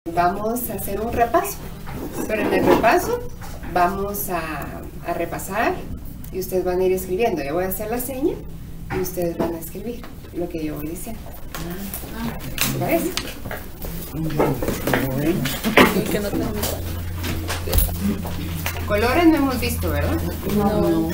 Vamos a hacer un repaso, pero en el repaso vamos a repasar y ustedes van a ir escribiendo. Yo voy a hacer la seña y ustedes van a escribir lo que yo voy diciendo. ¿Te parece? Que no tengo mi Colores no hemos visto, ¿verdad? No.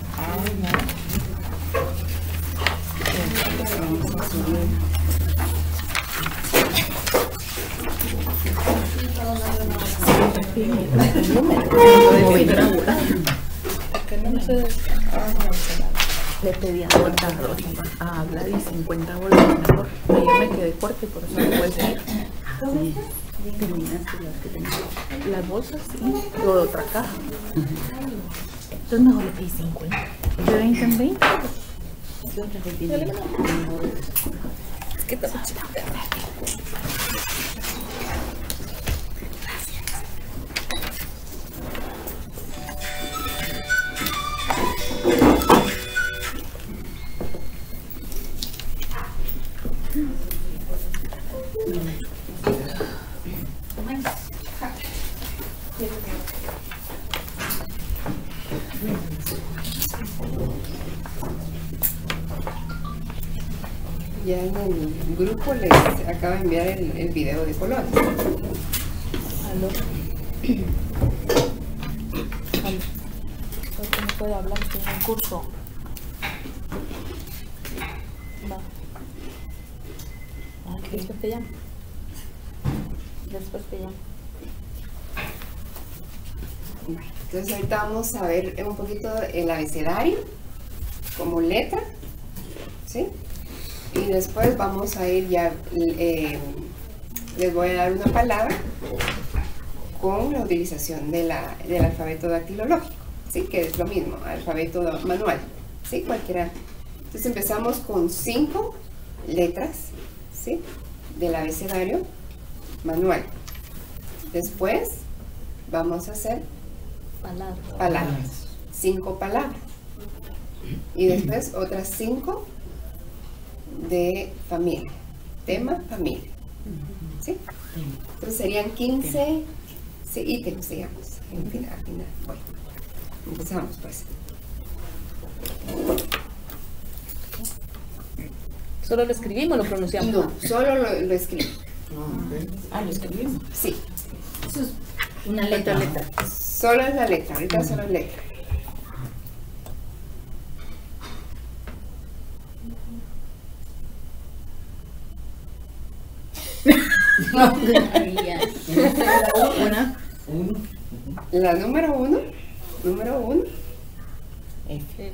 Le pedí a hablar y 50 bolas mejor. Ayer me quedé corta y por eso no puedo seguir. Terminaste las que tenía. Las bolsas y lo de otra caja. Entonces mejor le pedí 50. De 20 en 20. Es que está chiquita. Ya en el grupo les acabo de enviar el video de colores. Aló. Porque no puede hablar, estoy en un curso. Va. Okay. Después te llamo. Entonces ahorita vamos a ver un poquito el abecedario como letra, ¿sí? Y después vamos a ir ya, les voy a dar una palabra con la utilización del alfabeto dactilológico, ¿sí? Que es lo mismo, alfabeto manual, ¿sí? Cualquiera. Entonces empezamos con 5 letras, ¿sí? Del abecedario manual. Después vamos a hacer palabras, 5 palabras. Y después otras 5 de familia, tema familia, ¿sí? Entonces serían 15 ítems, digamos, al final. Bueno, empezamos pues. ¿Solo lo escribimos o lo pronunciamos? No, solo lo escribo. ¿Lo escribimos? Sí. Eso es una letra. Solo es la letra, ahorita solo es letra. La número uno. F.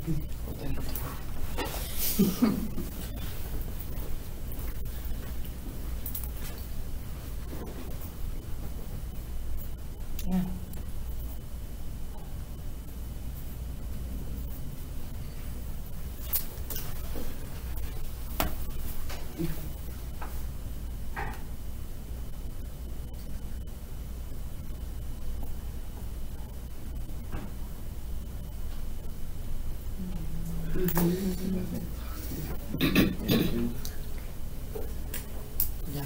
Ya. Ya.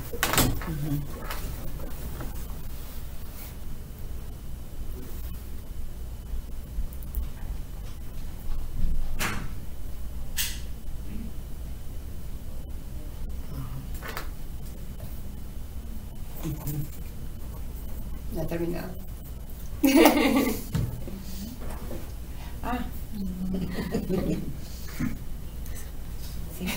Ya ha terminado. Ah. Sí.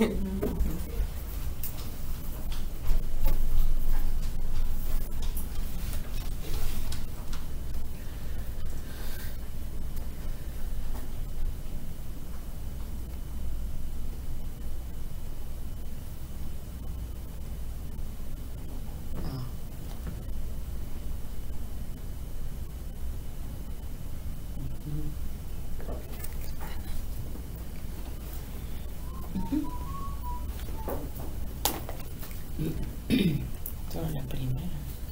Solo la primera.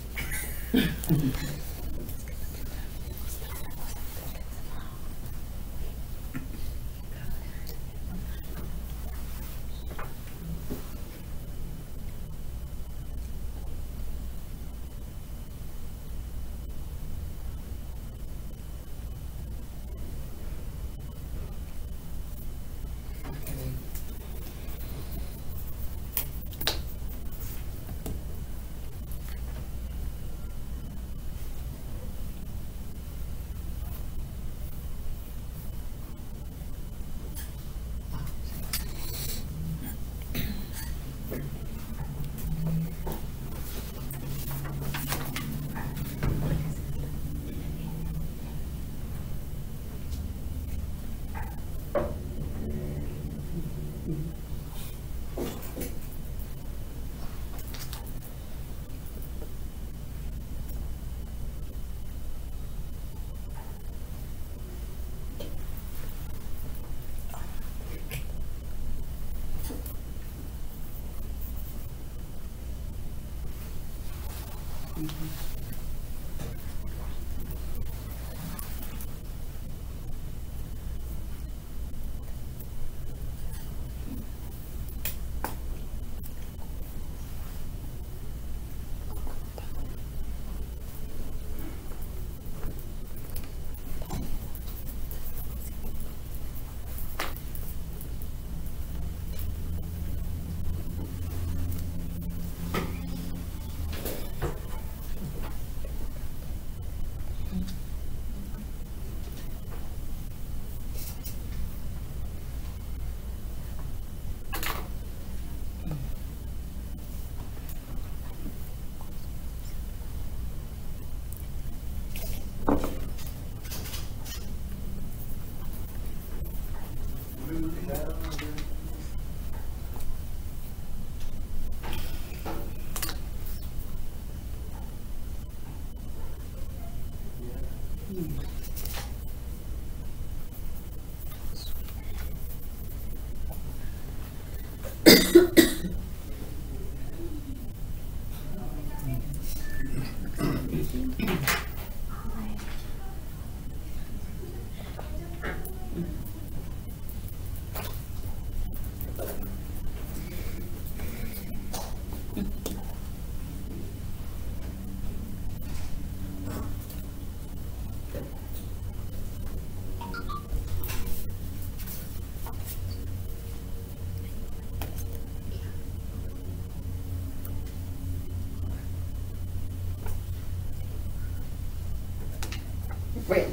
Bueno,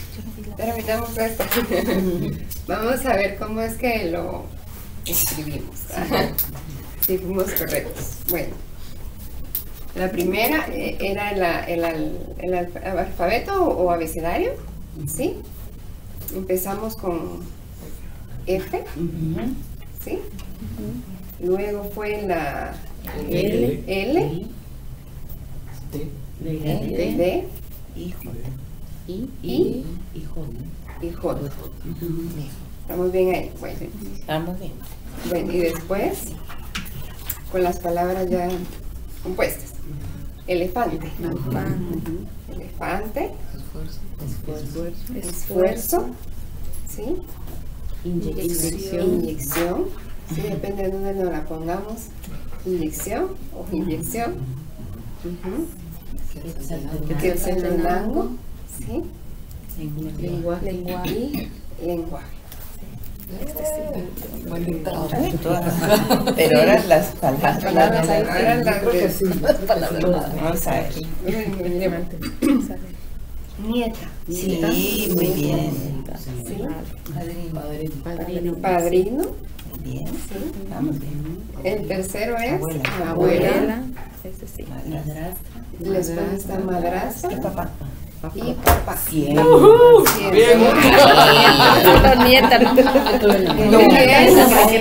terminamos esto. Vamos a ver cómo es que lo escribimos. Si fuimos correctos. Bueno, la primera era el alfabeto o abecedario, ¿sí? Empezamos con F, ¿sí? Luego fue la L. L, D, Y I J. y J. ¿Estamos bien ahí? Bueno, Estamos bien. bueno, y después, con las palabras ya compuestas. Elefante. Elefante, esfuerzo, ¿sí? Inyección, ¿sí? Depende de dónde nos la pongamos. Inyección o inyección. Quetzaltenango, ¿sí? Lenguaje. Y lenguaje. Pero ahora las palabras. Ahora las de- Vamos a ver. Nieta. Sí, muy bien. ¿Sí? Padrino. Padrino. Muy bien. ¿Sí? Vamos bien. El tercero es Abuela. abuela. Abuela. Ese sí. Madrastra. Después está madrastra Y papá. y papá. Bien. Solo nieta, ¿no? Muy bien.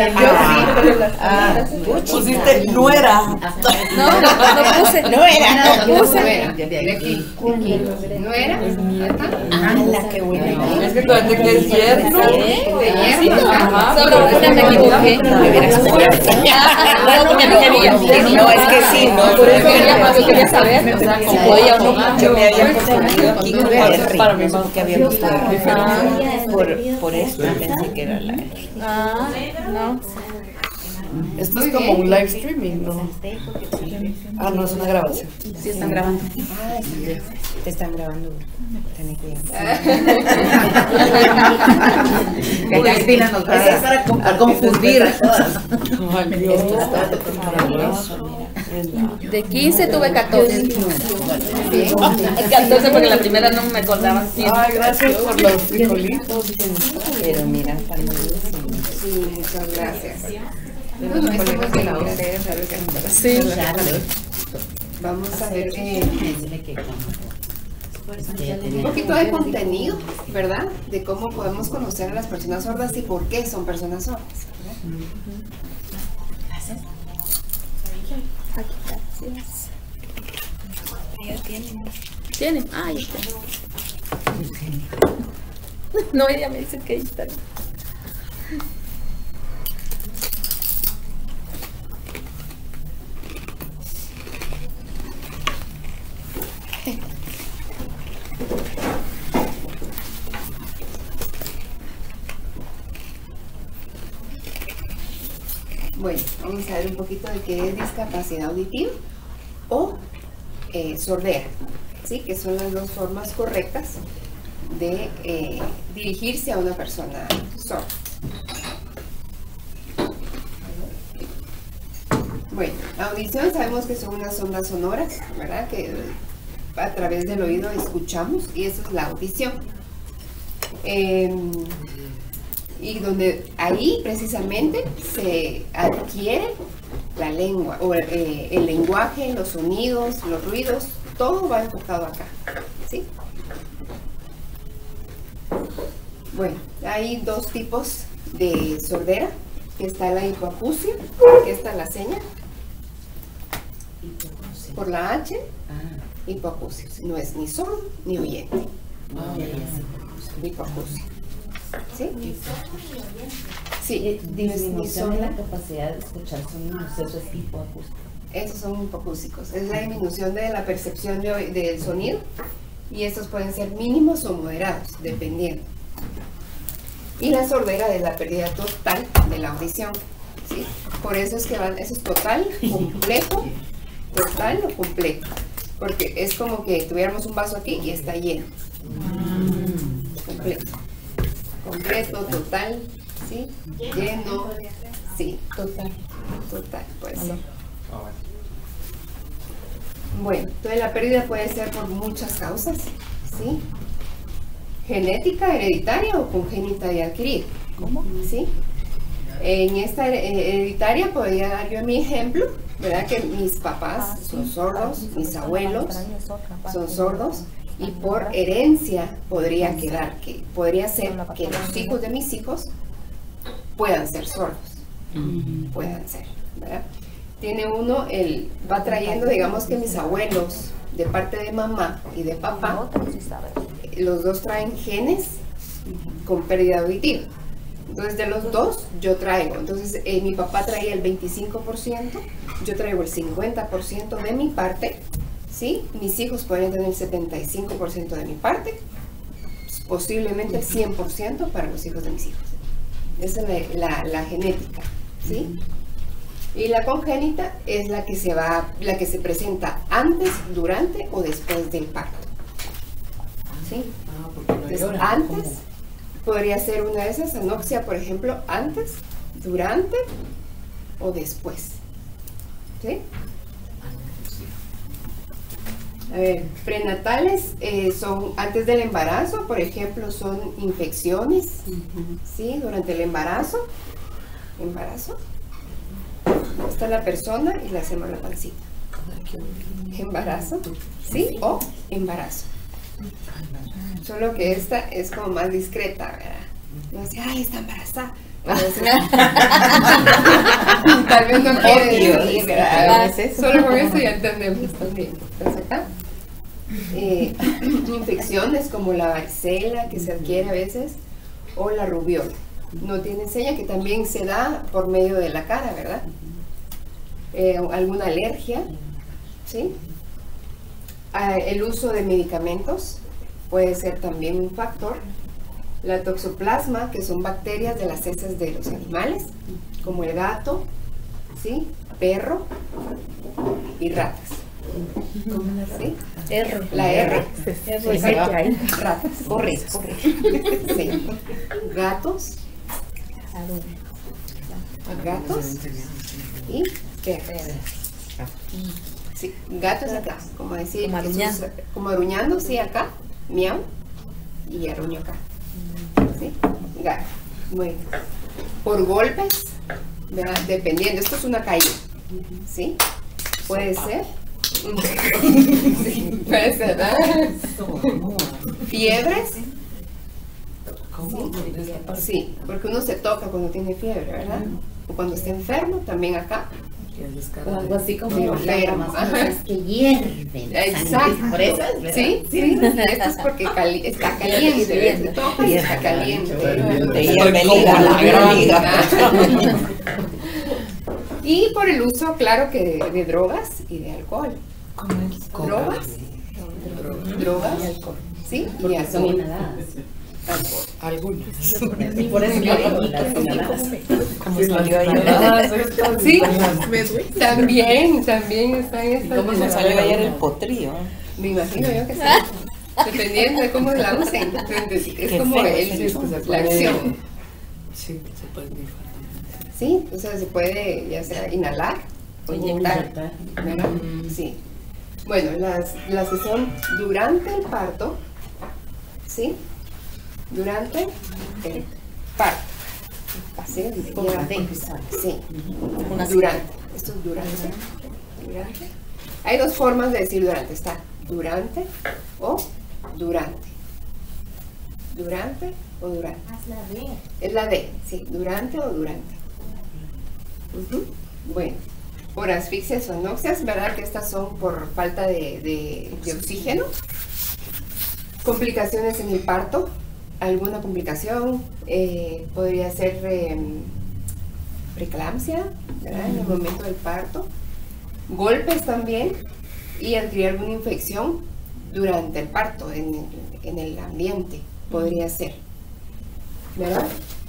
Pusiste nuera. No, no puse. No era. No puse. Nuera. De aquí. Nuera. Ajá. ¡Hala, qué buena! Es que cuando que es yerno. De hierro. Ajá. Solo una me equivoqué. Me hubieras puesto. No, porque no quería. No, es que sí, no. Por eso yo quería saber si podía o no. Yo me había confundido aquí con R. Para mi No sé mamá. por qué había puesto R. Por esto pensé que era la R. Ah, no. Esto es como un live streaming, ¿no? Ah, no, es una grabación. Sí están grabando. Te están grabando. Ten cuidado. Cristina nos va a confundir. Ay, Dios. De 15 tuve 14. 14 porque la primera no me acordaba. Ay, gracias por los frijolitos. Pero mira, tan Sí, muchas gracias. Bueno, eso es de la Sí. Vamos a ver un poquito de contenido, ¿verdad? De cómo podemos conocer a las personas sordas y por qué son personas sordas. ¿Tiene? Ah, ahí está. No, ella me dice que ahí está. Bueno, vamos a ver un poquito de qué es discapacidad auditiva o sordera, ¿sí? Que son las dos formas correctas de dirigirse a una persona sorda. Bueno, audición sabemos que son unas ondas sonoras, ¿verdad? Que a través del oído escuchamos y eso es la audición. Y donde ahí precisamente se adquiere la lengua, o el lenguaje, los sonidos, los ruidos, todo va enfocado acá, ¿sí? Bueno, hay dos tipos de sordera, que está la hipoacusia, que está la seña, por la H, hipoacusia, no es ni sordo ni oyente, hipoacusia. ¿Sí? Sí, Disminución de la capacidad de escuchar sonidos, eso es hipoacústico. esos son hipoacústicos. Es la disminución de la percepción del sonido y estos pueden ser mínimos o moderados, dependiendo. Y la sordera es la pérdida total de la audición, ¿sí? Por eso es que eso es total, completo, total o completo. Porque es como que tuviéramos un vaso aquí y está lleno. Completo. Completo, total, ¿sí? Lleno, sí, total, pues. Bueno, entonces la pérdida puede ser por muchas causas, ¿sí? Genética, hereditaria o congénita y adquirida. ¿Cómo? ¿Sí? En esta hereditaria podría dar yo mi ejemplo, ¿verdad? Que mis papás son sordos, mis abuelos son sordos. Y por herencia podría ser que los hijos de mis hijos puedan ser sordos, puedan ser, ¿verdad? Tiene uno, va trayendo, digamos que mis abuelos, de parte de mamá y de papá, los dos traen genes con pérdida auditiva. Entonces, de los dos, yo traigo. Entonces, mi papá traía el 25%, yo traigo el 50% de mi parte, ¿sí? Mis hijos podrían tener el 75% de mi parte, posiblemente el 100% para los hijos de mis hijos. Esa es la genética, ¿sí? Y la congénita es la que se presenta antes, durante o después del parto, ¿sí? Entonces, antes podría ser una de esas, anoxia, por ejemplo, antes, durante o después, ¿sí? A ver, prenatales son antes del embarazo, por ejemplo, son infecciones, ¿sí? Durante el embarazo, está la persona y le hacemos la pancita. Embarazo, ¿sí? O embarazo. Solo que esta es como más discreta, ¿verdad? No dice, ay, está embarazada. Tal vez no quiere decir, ¿verdad? Solo con eso ya entendemos también. Entonces acá, infecciones como la varicela que se adquiere a veces, o la rubiola. No tiene seña, que también se da por medio de la cara, ¿verdad? Alguna alergia, ¿sí? El uso de medicamentos puede ser también un factor. La toxoplasma, que son bacterias de las heces de los animales, como el gato, ¿sí? Perro y ratas. ¿Sí? La R. Ratas. Corre. Sí. Gatos y perros. Sí, gatos acá, como decir, como aruñando, sí, acá, miau, y aruño acá. ¿Sí? Gato. Bueno, por golpes, ¿verdad? Dependiendo, esto es una caída, ¿sí? Puede ser. Sí, puede ser, ¿verdad? Fiebres. Sí, porque uno se toca cuando tiene fiebre, ¿verdad? O cuando está enfermo, también acá. O algo así como enfermo, cosas que hierven. Exacto. Por eso es, ¿verdad? Sí. Esto es porque está caliente, te toca y está caliente. Te hierve la liga. Y por el uso, claro, que de drogas y de alcohol. Drogas y alcohol. ¿Sí? Y Son alcohol. inhaladas. Algunas. Por eso le digo las inhaladas. Como salió ayer. Sí, también están estas. ¿Cómo se salió ayer el potrillo? Me imagino yo que sí. Dependiendo de cómo la usen. Es como la acción. Sí, se puede rifar. Sí, o sea, se puede ya sea inhalar o inyectar, ¿verdad? Sí. Bueno, las que son durante el parto, ¿sí? Durante el parto. Así, sí. Durante. Esto es durante. Hay dos formas de decir durante. Está durante o durante. Durante o durante. Es la D, sí. Durante o durante. Bueno, por asfixias o anoxias, ¿verdad? Que estas son por falta de oxígeno. Complicaciones en el parto. Alguna complicación podría ser preeclampsia, ¿verdad? En el momento del parto. Golpes también. Y adquirir alguna infección durante el parto, en el ambiente, podría ser, ¿verdad?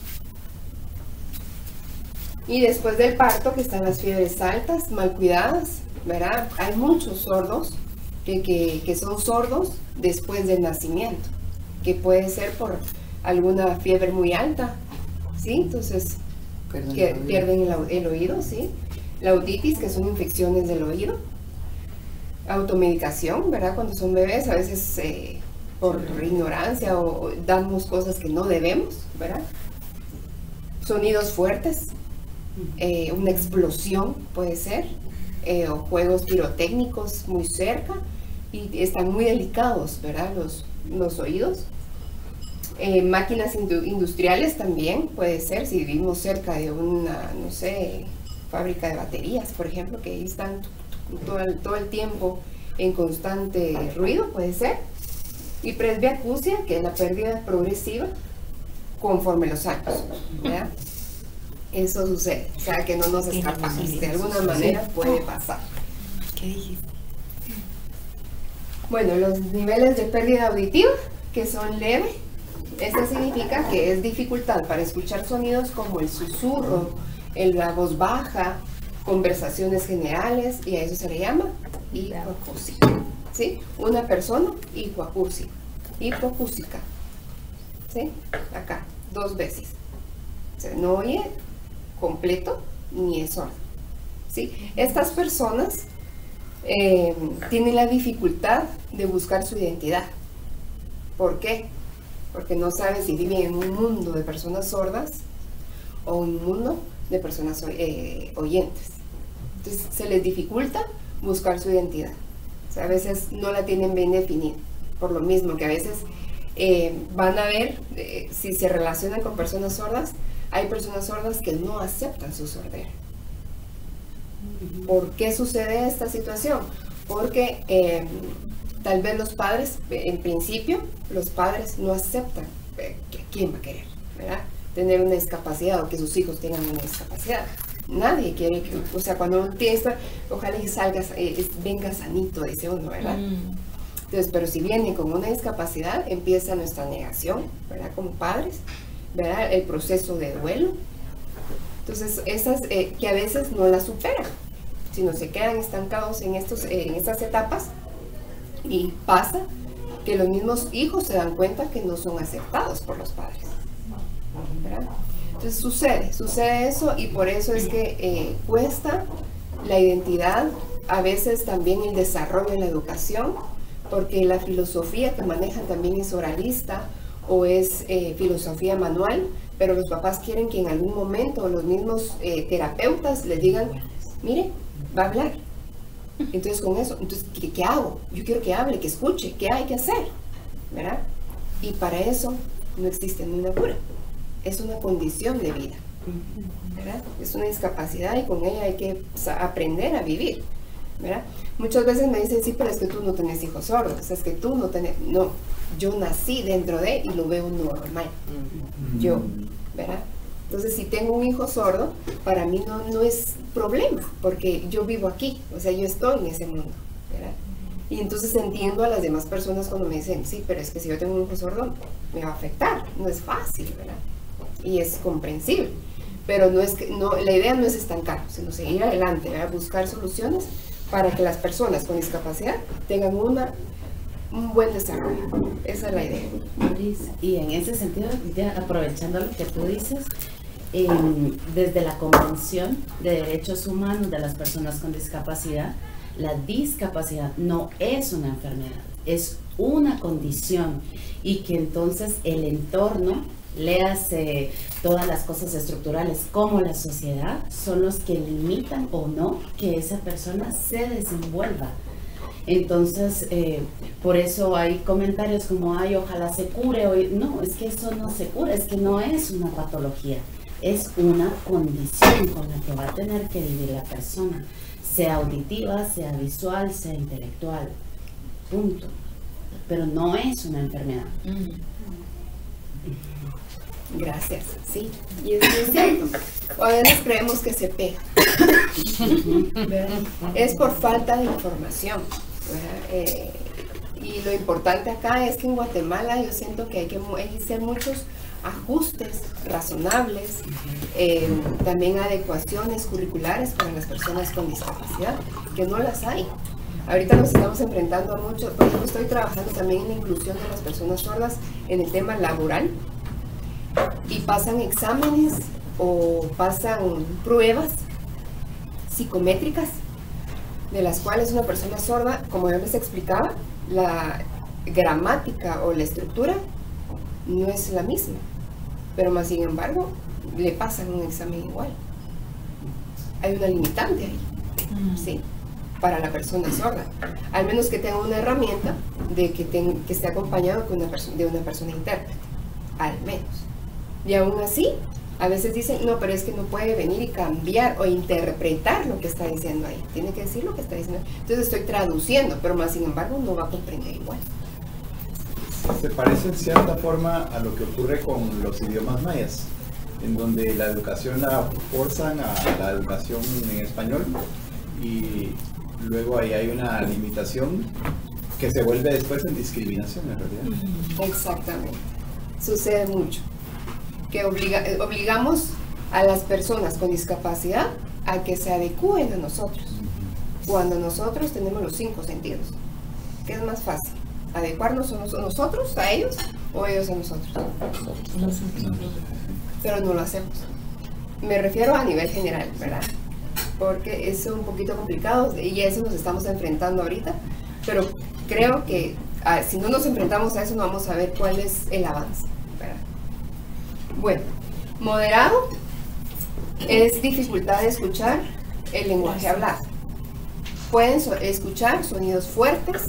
Y después del parto, que están las fiebres altas, mal cuidadas, ¿verdad? Hay muchos sordos que son sordos después del nacimiento, que puede ser por alguna fiebre muy alta, ¿sí? Entonces, que pierden el oído, ¿sí? La otitis, que son infecciones del oído. Automedicación, ¿verdad? Cuando son bebés, a veces por ignorancia o damos cosas que no debemos, ¿verdad? Sonidos fuertes, una explosión puede ser, o juegos pirotécnicos muy cerca y están muy delicados, ¿verdad? Los oídos. Máquinas industriales también puede ser, si vivimos cerca de una, no sé, fábrica de baterías, por ejemplo, que ahí están todo el tiempo en constante ruido, puede ser. Y presbiacusia, que es la pérdida progresiva conforme los años, ¿verdad? Eso sucede, o sea que no nos escapamos, de alguna manera puede pasar. ¿Qué dijiste? Bueno, los niveles de pérdida auditiva, que son leves, esto significa que es dificultad para escuchar sonidos como el susurro, la voz baja, conversaciones generales, y a eso se le llama hipoacusia. ¿Sí? Una persona hipoacúsica, ¿sí? Acá, 2 veces. O sea, no oye completo ni es sordo. ¿Sí? Estas personas tienen la dificultad de buscar su identidad. ¿Por qué? Porque no saben si viven en un mundo de personas sordas o un mundo de personas oyentes. Entonces se les dificulta buscar su identidad. O sea, a veces no la tienen bien definida. Por lo mismo que a veces van a ver, si se relacionan con personas sordas, hay personas sordas que no aceptan su sordera. ¿Por qué sucede esta situación? Porque tal vez los padres, en principio, los padres no aceptan quién va a querer, ¿verdad? Tener una discapacidad o que sus hijos tengan una discapacidad. Nadie quiere que, o sea, cuando uno tiene esto, ojalá y salga, venga sanito, dice uno, ¿verdad? Entonces, pero si vienen con una discapacidad, empieza nuestra negación, ¿verdad? Como padres, ¿verdad? El proceso de duelo. Entonces, esas que a veces no las superan, sino se quedan estancados en estas etapas, y pasa que los mismos hijos se dan cuenta que no son aceptados por los padres, ¿verdad? Entonces sucede eso, y por eso es que cuesta la identidad, a veces también el desarrollo en la educación, porque la filosofía que manejan también es oralista o es filosofía manual, pero los papás quieren que en algún momento los mismos terapeutas les digan, mire, va a hablar. Entonces con eso, entonces, ¿qué hago? Yo quiero que hable, que escuche, ¿qué hay que hacer? ¿Verdad? Y para eso no existe ninguna cura. Es una condición de vida, ¿verdad? Es una discapacidad y con ella hay que aprender a vivir, ¿verdad? Muchas veces me dicen, sí, pero es que tú no tenés hijos sordos, es que tú no tenés... No, yo nací dentro de y lo veo normal. Yo, ¿verdad? Entonces, si tengo un hijo sordo, para mí no es problema, porque yo vivo aquí, o sea, yo estoy en ese mundo, ¿verdad? Y entonces entiendo a las demás personas cuando me dicen, sí, pero es que si yo tengo un hijo sordo, me va a afectar, no es fácil, ¿verdad? Y es comprensible, pero la idea no es estancar, sino seguir adelante, ¿verdad? Buscar soluciones para que las personas con discapacidad tengan un buen desarrollo. Esa es la idea. Y en ese sentido, ya aprovechando lo que tú dices, desde la Convención de Derechos Humanos de las Personas con Discapacidad, la discapacidad no es una enfermedad, es una condición, y que entonces el entorno, léase todas las cosas estructurales como la sociedad, son los que limitan o no que esa persona se desenvuelva. Entonces, por eso hay comentarios como, ay, ojalá se cure. No, es que eso no se cura, es que no es una patología, es una condición con la que va a tener que vivir la persona, sea auditiva, sea visual, sea intelectual, punto. Pero no es una enfermedad. Gracias, sí, y es cierto. A veces creemos que se pega, ¿verdad? Es por falta de información, ¿verdad? Y lo importante acá es que en Guatemala yo siento que hay que hacer muchos ajustes razonables, también adecuaciones curriculares para las personas con discapacidad, que no las hay. Ahorita nos estamos enfrentando a mucho, por ejemplo, estoy trabajando también en la inclusión de las personas sordas en el tema laboral, y pasan exámenes o pasan pruebas psicométricas de las cuales una persona sorda, como yo les explicaba, la gramática o la estructura no es la misma, pero más sin embargo le pasan un examen igual. Hay una limitante ahí, ¿sí? Para la persona sorda, al menos que tenga una herramienta de que esté acompañado con de una persona intérprete. al menos. Y aún así, a veces dicen, no, pero es que no puede venir y cambiar o interpretar lo que está diciendo ahí. Tiene que decir lo que está diciendo. Entonces estoy traduciendo, pero más sin embargo no va a comprender igual. Se parece en cierta forma a lo que ocurre con los idiomas mayas, en donde la educación la forzan a la educación en español y luego ahí hay una limitación que se vuelve después en discriminación en realidad. Exactamente. Sucede mucho. Que obligamos a las personas con discapacidad a que se adecúen a nosotros, cuando nosotros tenemos los 5 sentidos. ¿Qué es más fácil? ¿Adecuarnos nosotros a ellos o ellos a nosotros? Pero no lo hacemos. Me refiero a nivel general, ¿verdad? Porque es un poquito complicado y a eso nos estamos enfrentando ahorita, pero creo que si no nos enfrentamos a eso no vamos a ver cuál es el avance, ¿verdad? Bueno, moderado es dificultad de escuchar el lenguaje hablado. Pueden escuchar sonidos fuertes,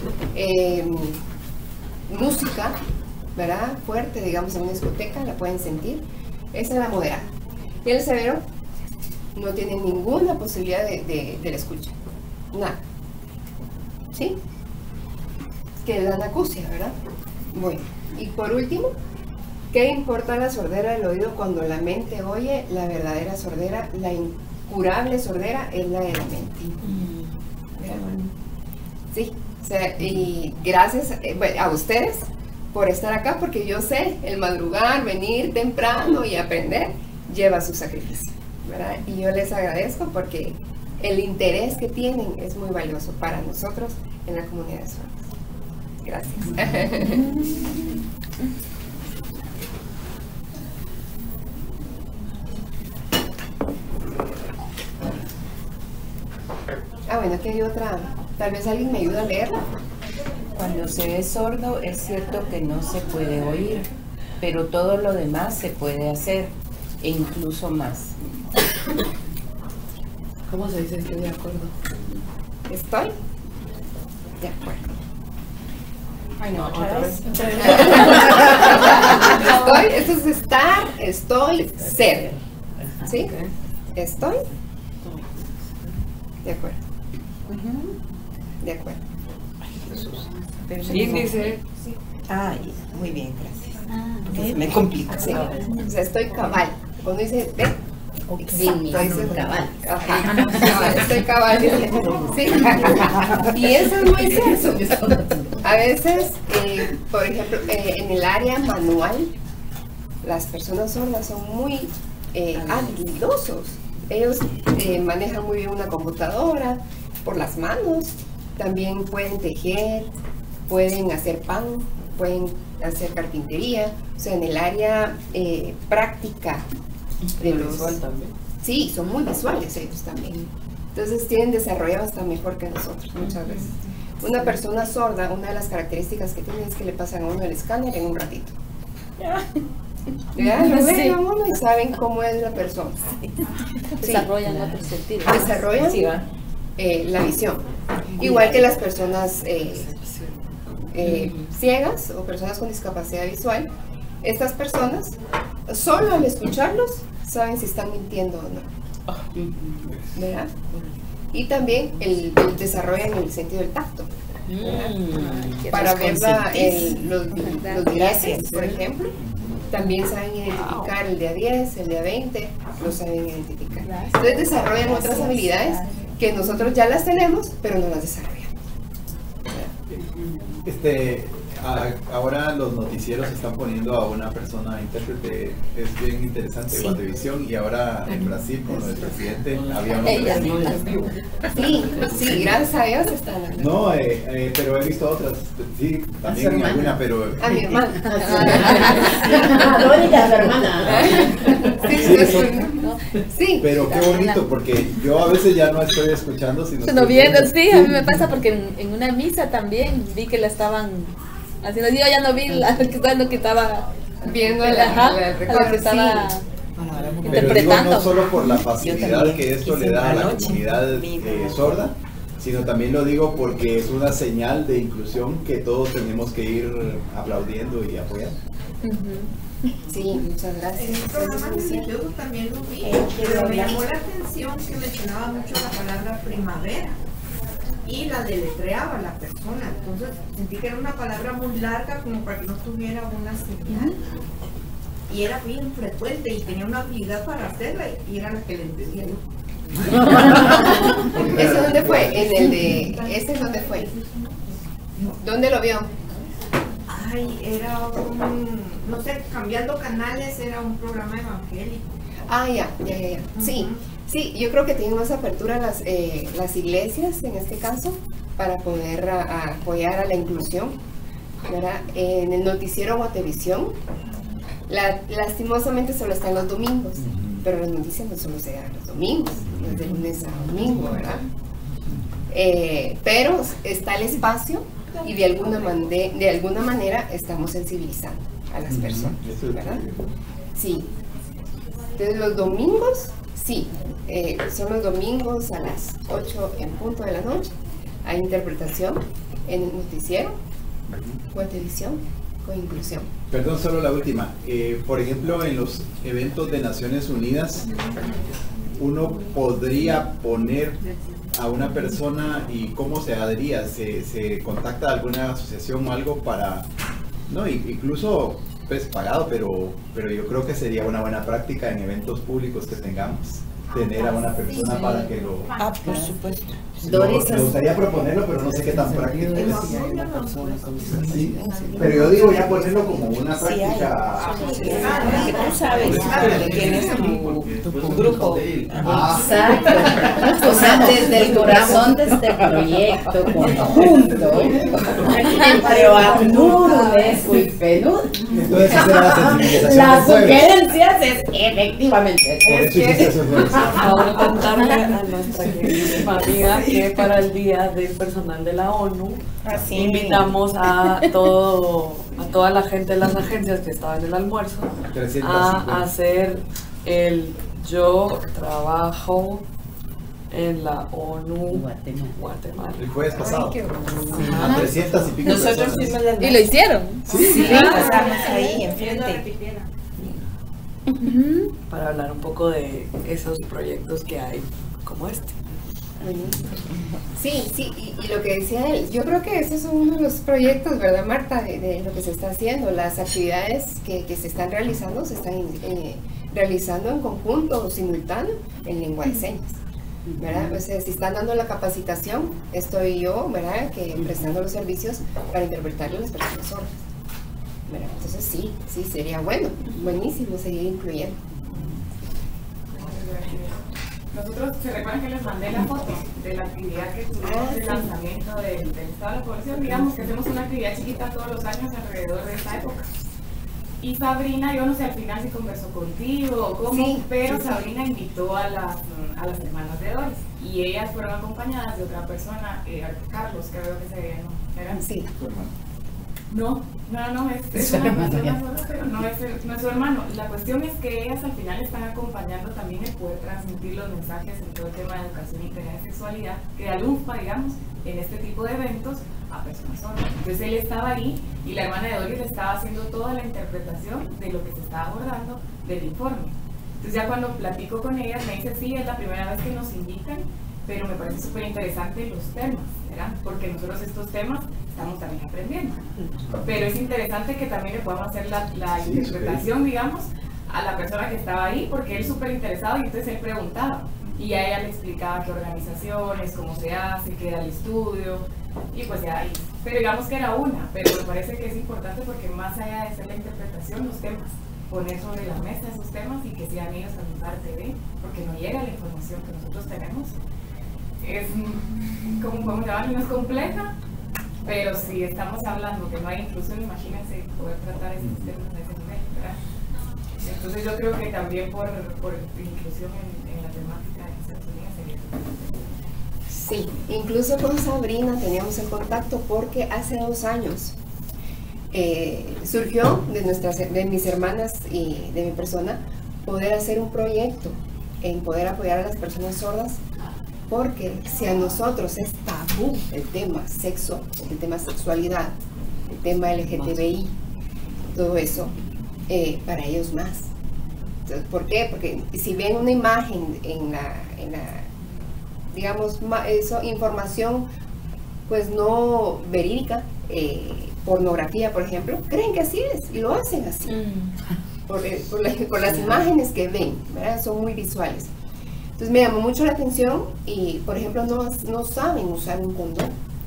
música, ¿verdad? Fuerte, digamos en una discoteca, la pueden sentir. Esa es la moderada. Y el severo no tiene ninguna posibilidad de la escucha. Nada. ¿Sí? Que es la anacusia, ¿verdad? Bueno, y por último, ¿qué importa la sordera del oído cuando la mente oye? La verdadera sordera, la incurable sordera es la de la mente. Sí, o sea, y gracias a ustedes por estar acá, porque yo sé, el madrugar, venir temprano y aprender lleva su sacrificio, ¿verdad? Y yo les agradezco porque el interés que tienen es muy valioso para nosotros en la comunidad de sordos. Gracias. Bueno, aquí hay otra. Tal vez alguien me ayuda a leerla. Cuando se es sordo es cierto que no se puede oír, pero todo lo demás se puede hacer, e incluso más. ¿Cómo se dice? Estoy de acuerdo. ¿Estoy? De acuerdo. Ay, no, otra vez. Estoy, esto es estar, estoy, ser. ¿Sí? Estoy. De acuerdo. De acuerdo. Y dice, Ay, muy bien, gracias. Porque se me complica. Sí. O sea, estoy cabal. Cuando dice, ve, exacto, dice cabal. Ajá. Cabal, estoy cabal. Sí. Y eso es muy cierto. A veces, por ejemplo, en el área manual, las personas sordas son muy habilidosos. Ellos manejan muy bien una computadora por las manos, también pueden tejer, pueden hacer pan, pueden hacer carpintería, o sea, en el área práctica de los... visual también. Sí, son muy visuales ellos también. Entonces tienen desarrollado hasta mejor que nosotros muchas veces. Una persona sorda, una de las características que tiene es que le pasan a uno el escáner en un ratito. Ya, lo ven a uno y saben cómo es la persona. Sí. Desarrollan otros sentidos. Desarrollan la visión. Igual que las personas ciegas o personas con discapacidad visual, estas personas, solo al escucharlos, saben si están mintiendo o no. ¿Verdad? Y también desarrollan el sentido del tacto. Para ver los viajes, por ejemplo, también saben identificar el de a 10, el de a 20, lo saben identificar. Entonces desarrollan otras habilidades que nosotros ya las tenemos, pero no las desarrollamos. Ahora los noticieros están poniendo a una persona intérprete, es bien interesante, sí. Guatevisión, y ahora en Brasil con el presidente había una Sí, gracias a Dios están. No, pero he visto otras, sí, también alguna, pero... A mi hermana. Dórica, mi hermana. Sí, pero qué bonito, porque yo a veces ya no estoy escuchando, sino estoy viendo. Sí, a mí me pasa porque en una misa también vi que la estaban haciendo. Yo ya no vi lo que estaba viendo lo que estaba pero digo, no solo por la facilidad que esto le da a la comunidad sorda, sino también lo digo porque es una señal de inclusión que todos tenemos que ir aplaudiendo y apoyando. Sí, muchas gracias. En un programa religioso también lo vi, pero me llamó la atención que mencionaba mucho la palabra primavera y la deletreaba la persona. Entonces sentí que era una palabra muy larga como para que no tuviera una señal. Y era bien frecuente y tenía una habilidad para hacerla y era la que le entendía yo. ¿Ese dónde fue? ¿Ese dónde fue? ¿Dónde lo vio? Ay, era no sé, cambiando canales, era un programa evangélico. Ah, ya. Sí, yo creo que tienen más apertura las iglesias en este caso para poder apoyar a la inclusión, ¿verdad? En el noticiero Guatevisión, lastimosamente solo están los domingos, pero las noticias no solo se dan los domingos, es de lunes a domingo, ¿verdad? Pero está el espacio y de alguna manera estamos sensibilizando a las personas, ¿verdad? Sí. Entonces los domingos, sí, son los domingos a las 8 en punto de la noche. Hay interpretación en el noticiero o televisión con inclusión. Perdón, solo la última. Por ejemplo, en los eventos de Naciones Unidas, uno podría poner a una persona y cómo se adhería, se contacta a alguna asociación o algo para, no, incluso pues pagado, pero yo creo que sería una buena práctica en eventos públicos que tengamos, tener a una persona para que lo... Ah, por supuesto. Me gustaría proponerlo, pero no sé qué tan práctico es. Sí, pero yo digo ya ponerlo como una práctica. Que tú sabes que tienes tu grupo. Exacto. O sea, desde el corazón de este proyecto conjunto, entre ACNUR, UNESCO y PNUD, Entonces, esa era la sensibilización las del jueves. sugerencias es efectivamente. Por eso hiciste eso el jueves. Ahora contarle a nuestra querida amiga que para el Día del Personal de la ONU invitamos a toda la gente de las agencias que estaba en el almuerzo 350. a hacer el yo trabajo en la ONU Guatemala. El jueves pasado. Ay, qué A 300 y pico Nosotros personas. fuimos las ¿Y lo hicieron? Sí, pasamos ahí enfrente. Para hablar un poco de esos proyectos que hay como este. Sí, y lo que decía él, yo creo que esos son uno de los proyectos, ¿verdad, Marta? De lo que se está haciendo, las actividades que se están realizando, realizando en conjunto o simultáneo en lengua de señas, ¿verdad? O sea, si están dando la capacitación, estoy yo, ¿verdad?, que prestando los servicios para interpretarle a las personas sordas, ¿verdad? Entonces sí, sería buenísimo seguir incluyendo. Nosotros, ¿se recuerdan que les mandé la foto de la actividad que tuvimos de lanzamiento del Estado de la Población? Digamos que hacemos una actividad chiquita todos los años alrededor de esta época. Y Sabrina, yo no sé al final si conversó contigo o cómo, Sí, pero Sabrina invitó a las hermanas de Doris y ellas fueron acompañadas de otra persona, Carlos, que creo que se ¿era? Sí. No, es una persona sola, pero no es su hermano. La cuestión es que ellas al final están acompañando también el poder transmitir los mensajes en todo el tema de educación integral y sexualidad, que da luz, digamos, en este tipo de eventos a personas sordas. Entonces él estaba ahí y la hermana de Doris le estaba haciendo toda la interpretación de lo que se estaba abordando del informe. Entonces ya cuando platico con ellas me dice, sí, es la primera vez que nos invitan, pero me parece súper interesante los temas, ¿verdad? Porque nosotros estos temas estamos también aprendiendo. Pero es interesante que también le podamos hacer la interpretación, digamos, a la persona que estaba ahí, porque él súper interesado y entonces él preguntaba. Y a ella le explicaba qué organizaciones, cómo se hace, qué era el estudio, y pues ya ahí. Pero digamos que era una, pero me parece que es importante porque más allá de hacer la interpretación, los temas, poner sobre la mesa esos temas y que sean ellos también parte de, porque no llega la información que nosotros tenemos. Es, como podemos llamarlo, no es compleja, pero si estamos hablando que no hay inclusión, imagínense poder tratar estos temas de ese nivel, ¿verdad? Entonces yo creo que también por inclusión en la temática de Naciones Unidas sería. Sí, incluso con Sabrina teníamos el contacto porque hace 2 años surgió de mis hermanas y de mi persona poder hacer un proyecto en poder apoyar a las personas sordas, porque si a nosotros es tabú el tema sexo, el tema sexualidad, el tema LGTBI, todo eso, para ellos más. Entonces, ¿por qué? Porque si ven una imagen en la digamos, información pues no verídica, pornografía, por ejemplo, creen que así es y lo hacen así. Por las imágenes que ven, ¿verdad? Son muy visuales. Entonces me llamó mucho la atención y, por ejemplo, no saben usar un condón.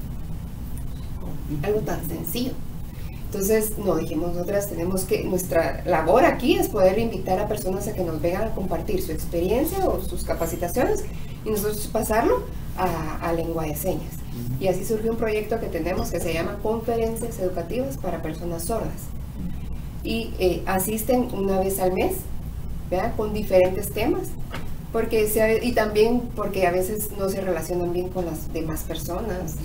Algo tan sencillo. Entonces, no, dijimos nosotras tenemos que, nuestra labor aquí es poder invitar a personas a que nos vengan a compartir su experiencia o sus capacitaciones y nosotros pasarlo a lengua de señas. Y así surgió un proyecto que tenemos que se llama Conferencias Educativas para Personas Sordas. Y asisten una vez al mes, ¿verdad? Con diferentes temas. Y también porque a veces no se relacionan bien con las demás personas.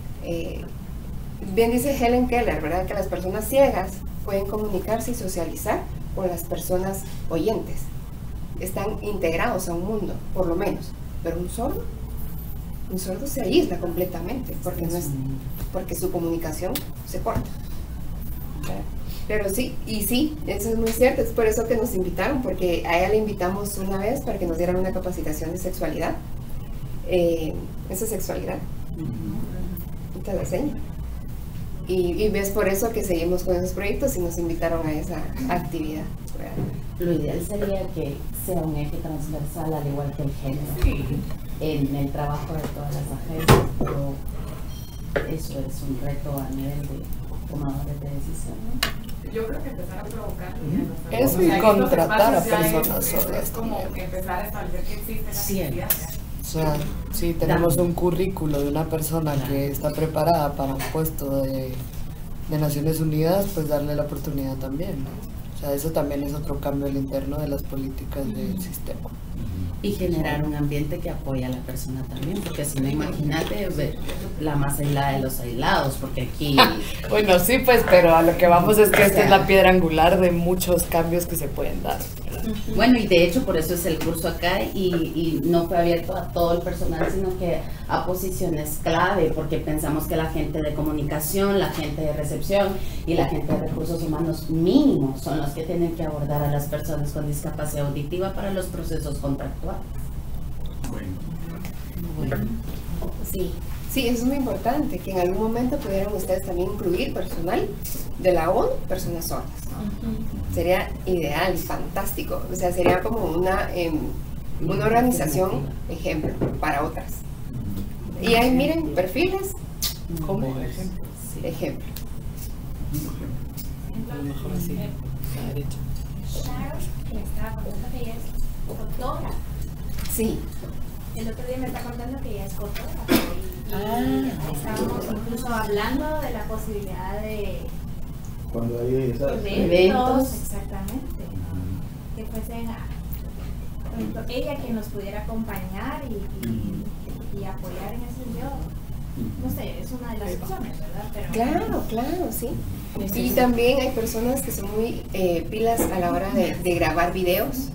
Bien dice Helen Keller, ¿verdad? Que las personas ciegas pueden comunicarse y socializar con las personas oyentes. Están integrados a un mundo, por lo menos. Pero un sordo se aísla completamente porque su comunicación se corta. ¿Verdad? Pero sí, eso es muy cierto. Es por eso que nos invitaron, porque a ella le invitamos una vez para que nos dieran una capacitación de sexualidad. Esa sexualidad. Y te la enseño. Y ves por eso que seguimos con esos proyectos y nos invitaron a esa actividad. Lo ideal sería que sea un eje transversal, al igual que el género, en el trabajo de todas las agencias, pero eso es un reto a nivel de tomadores de decisión, ¿no? Yo creo que empezar a provocar eso y contratar a personas sordas. Es como empezar a establecer que existe la necesidad. O sea, si tenemos un currículo de una persona que está preparada para un puesto de Naciones Unidas, pues darle la oportunidad también, ¿no? O sea, eso también es otro cambio al interno de las políticas del sistema. Y generar un ambiente que apoye a la persona también, porque si no, imagínate la más aislada de los aislados, porque aquí... Bueno, sí, pues, pero a lo que vamos es que esta es la piedra angular de muchos cambios que se pueden dar. Bueno, y de hecho por eso es el curso acá y no fue abierto a todo el personal, sino que a posiciones clave, porque pensamos que la gente de comunicación, la gente de recepción y la gente de recursos humanos mínimos son los que tienen que abordar a las personas con discapacidad auditiva para los procesos contractuales. Bueno. Sí, eso es muy importante, que en algún momento pudieran ustedes también incluir personal de la ONU, personas sordas. Sería ideal y fantástico. O sea, sería como una organización ejemplo para otras. Y ahí miren, perfiles como ejemplo. A lo mejor así, a la derecha. Sharon me estaba contando que ella es fotógrafa. Sí. El otro día me está contando que ella es fotógrafa y estábamos incluso hablando de la posibilidad de cuando hay eventos, exactamente, que fuesen por ejemplo, ella que nos pudiera acompañar y apoyar en ese sentido. No sé, es una de las opciones, ¿verdad? Pero Claro, sí. Y también hay personas que son muy pilas a la hora de grabar videos,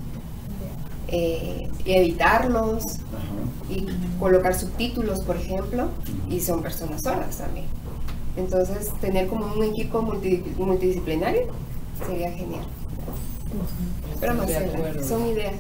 editarlos y colocar subtítulos, por ejemplo, y son personas sordas también. Entonces, tener como un equipo multidisciplinario sería genial. Pero Marcela, son ideas.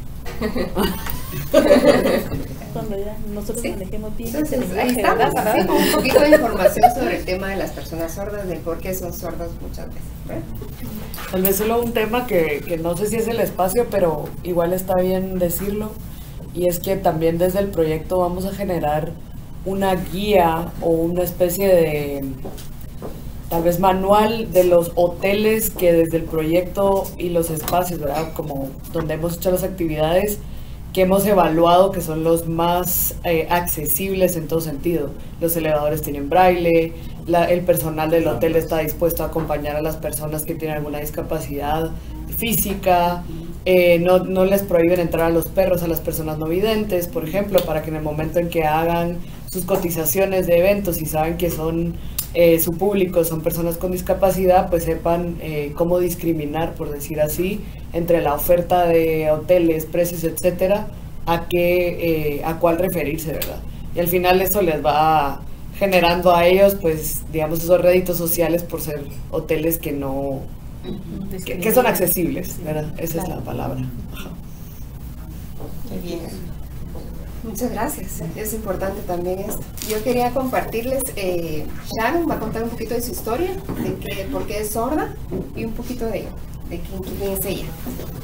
Cuando ya nosotros manejemos bien. Entonces, ahí estamos, ¿sí? Con un poquito de información sobre el tema de las personas sordas, de por qué son sordas muchas veces, ¿verdad? Tal vez solo un tema que no sé si es el espacio, pero igual está bien decirlo, y es que también desde el proyecto vamos a generar una guía o una especie de tal vez manual de los hoteles que desde el proyecto y los espacios, ¿verdad? Como donde hemos hecho las actividades que hemos evaluado que son los más accesibles en todo sentido. Los elevadores tienen braille, el personal del hotel está dispuesto a acompañar a las personas que tienen alguna discapacidad física, no les prohíben entrar a los perros a las personas no videntes, por ejemplo, para que en el momento en que hagan sus cotizaciones de eventos y saben que son su público son personas con discapacidad, pues sepan cómo discriminar, por decir así, entre la oferta de hoteles, precios, etcétera, a cuál referirse, ¿verdad? Y al final eso les va generando a ellos, pues, digamos, esos réditos sociales por ser hoteles que no que son accesibles, ¿verdad? Esa es la palabra. Ajá. Muy bien. Muchas gracias. Es importante también esto. Yo quería compartirles, Sharon va a contar un poquito de su historia, de por qué es sorda y un poquito de quién es ella.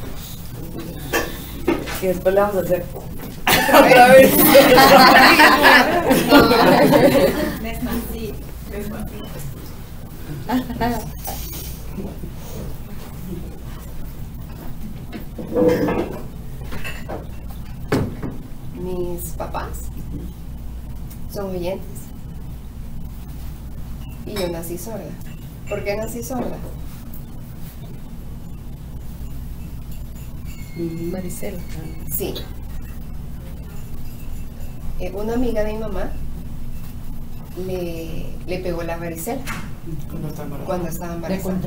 Y después le vamos a hacer otra vez. Mis papás son oyentes y yo nací sorda. ¿Por qué nací sorda? Maricela. Sí. Una amiga de mi mamá le pegó la varicela cuando estaba embarazada.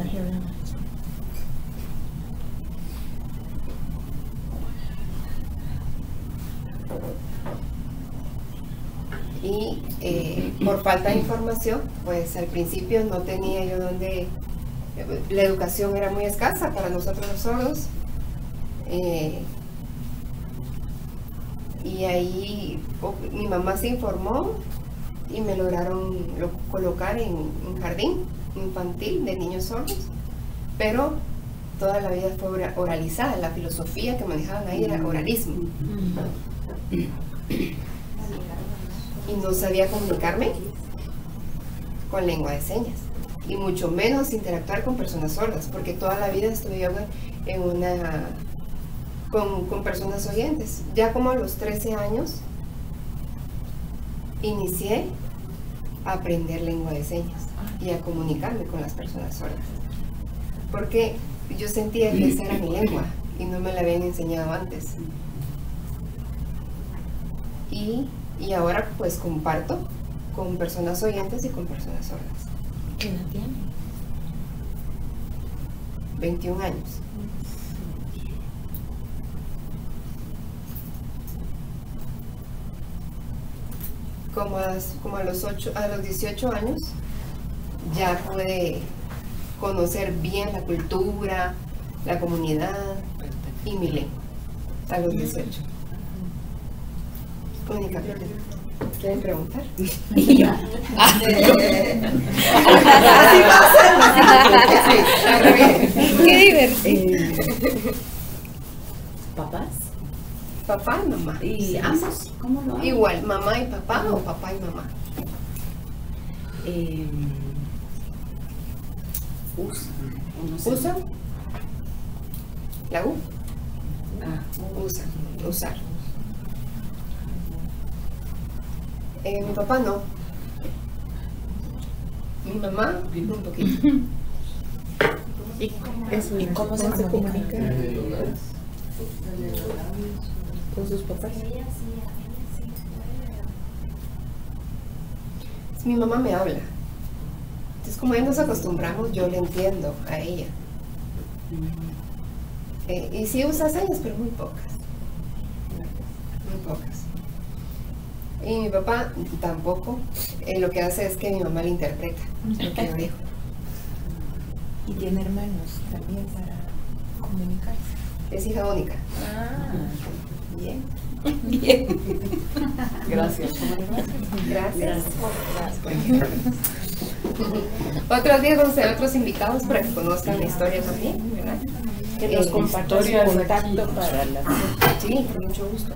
Y por falta de información, pues al principio no tenía yo donde, la educación era muy escasa para nosotros los sordos. Y ahí mi mamá se informó y me lograron colocar en un jardín infantil de niños sordos, pero toda la vida fue oralizada. La filosofía que manejaban ahí era oralismo. Y no sabía comunicarme con lengua de señas, y mucho menos interactuar con personas sordas, porque toda la vida estuve yo con personas oyentes. Ya como a los 13 años inicié a aprender lengua de señas y a comunicarme con las personas sordas, porque yo sentía que esa era mi lengua y no me la habían enseñado antes. Y ahora pues comparto con personas oyentes y con personas sordas. ¿Qué edad tiene? 21 años. Como a los 18 años ya pude conocer bien la cultura, la comunidad y mi lengua. A los 18. Mónica, ¿quieren preguntar? Ya. Así pasa. Qué divertido. ¿Papás? Papá y mamá. ¿Y ambos? ¿Cómo lo hago? Igual, mamá y papá o papá y mamá. ¿Usa? ¿La U? Usar. Mi papá no. Mi mamá un poquito. ¿Y cómo se comunica con sus papás? Mi mamá me habla. Entonces, como ya nos acostumbramos, yo le entiendo a ella. Y sí usa señas, pero muy pocas. Muy pocas. Y mi papá tampoco. Lo que hace es que mi mamá le interpreta lo que yo digo. ¿Y tiene hermanos también para comunicarse? Es hija única. Bien. Bien. Gracias. Gracias. Otros días vamos a tener otros invitados para que conozcan la historia también, ¿verdad? Que nos compartan su contacto para la... Sí, con mucho gusto.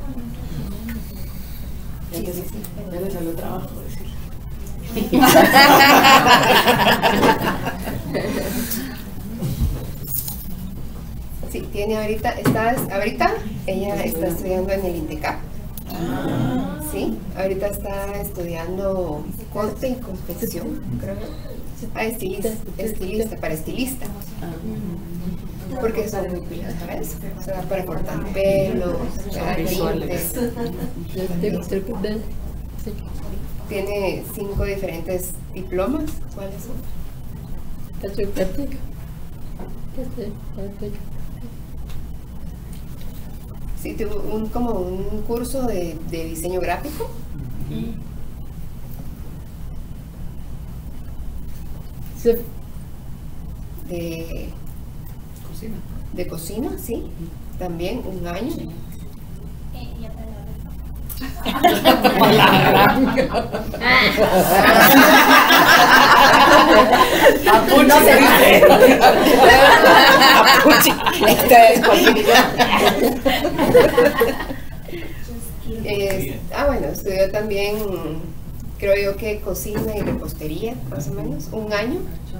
Ya le salió trabajo decir. Sí, tiene ahorita ella está estudiando en el INTECAP. Sí, ahorita está estudiando corte y confección, creo. Estilista, para estilista. Porque son muy pilas para eso. O sea, para cortar pelo, tintes. Tiene 5 diferentes diplomas. ¿Cuáles son? Sí, tuvo como un curso de diseño gráfico. cocina. De cocina, sí. También un año. Ya te lo No se dice. Bueno, estudió también, creo yo que cocina y repostería, más o menos, un año.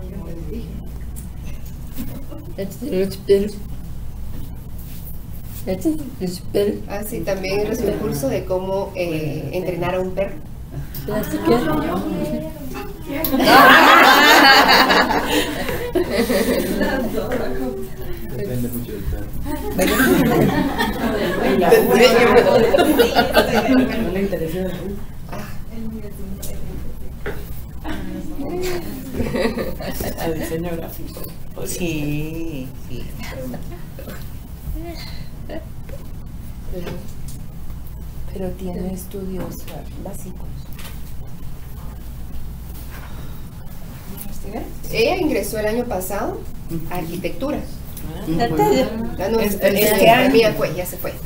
Así también era su curso de cómo entrenar a un perro. Depende mucho del perro. No le interesa. Al diseño gráfico. Sí, sí. Pero tiene estudios básicos. Ella ingresó el año pasado a arquitectura. No, ¿Este año? Mía fue, ya se fue.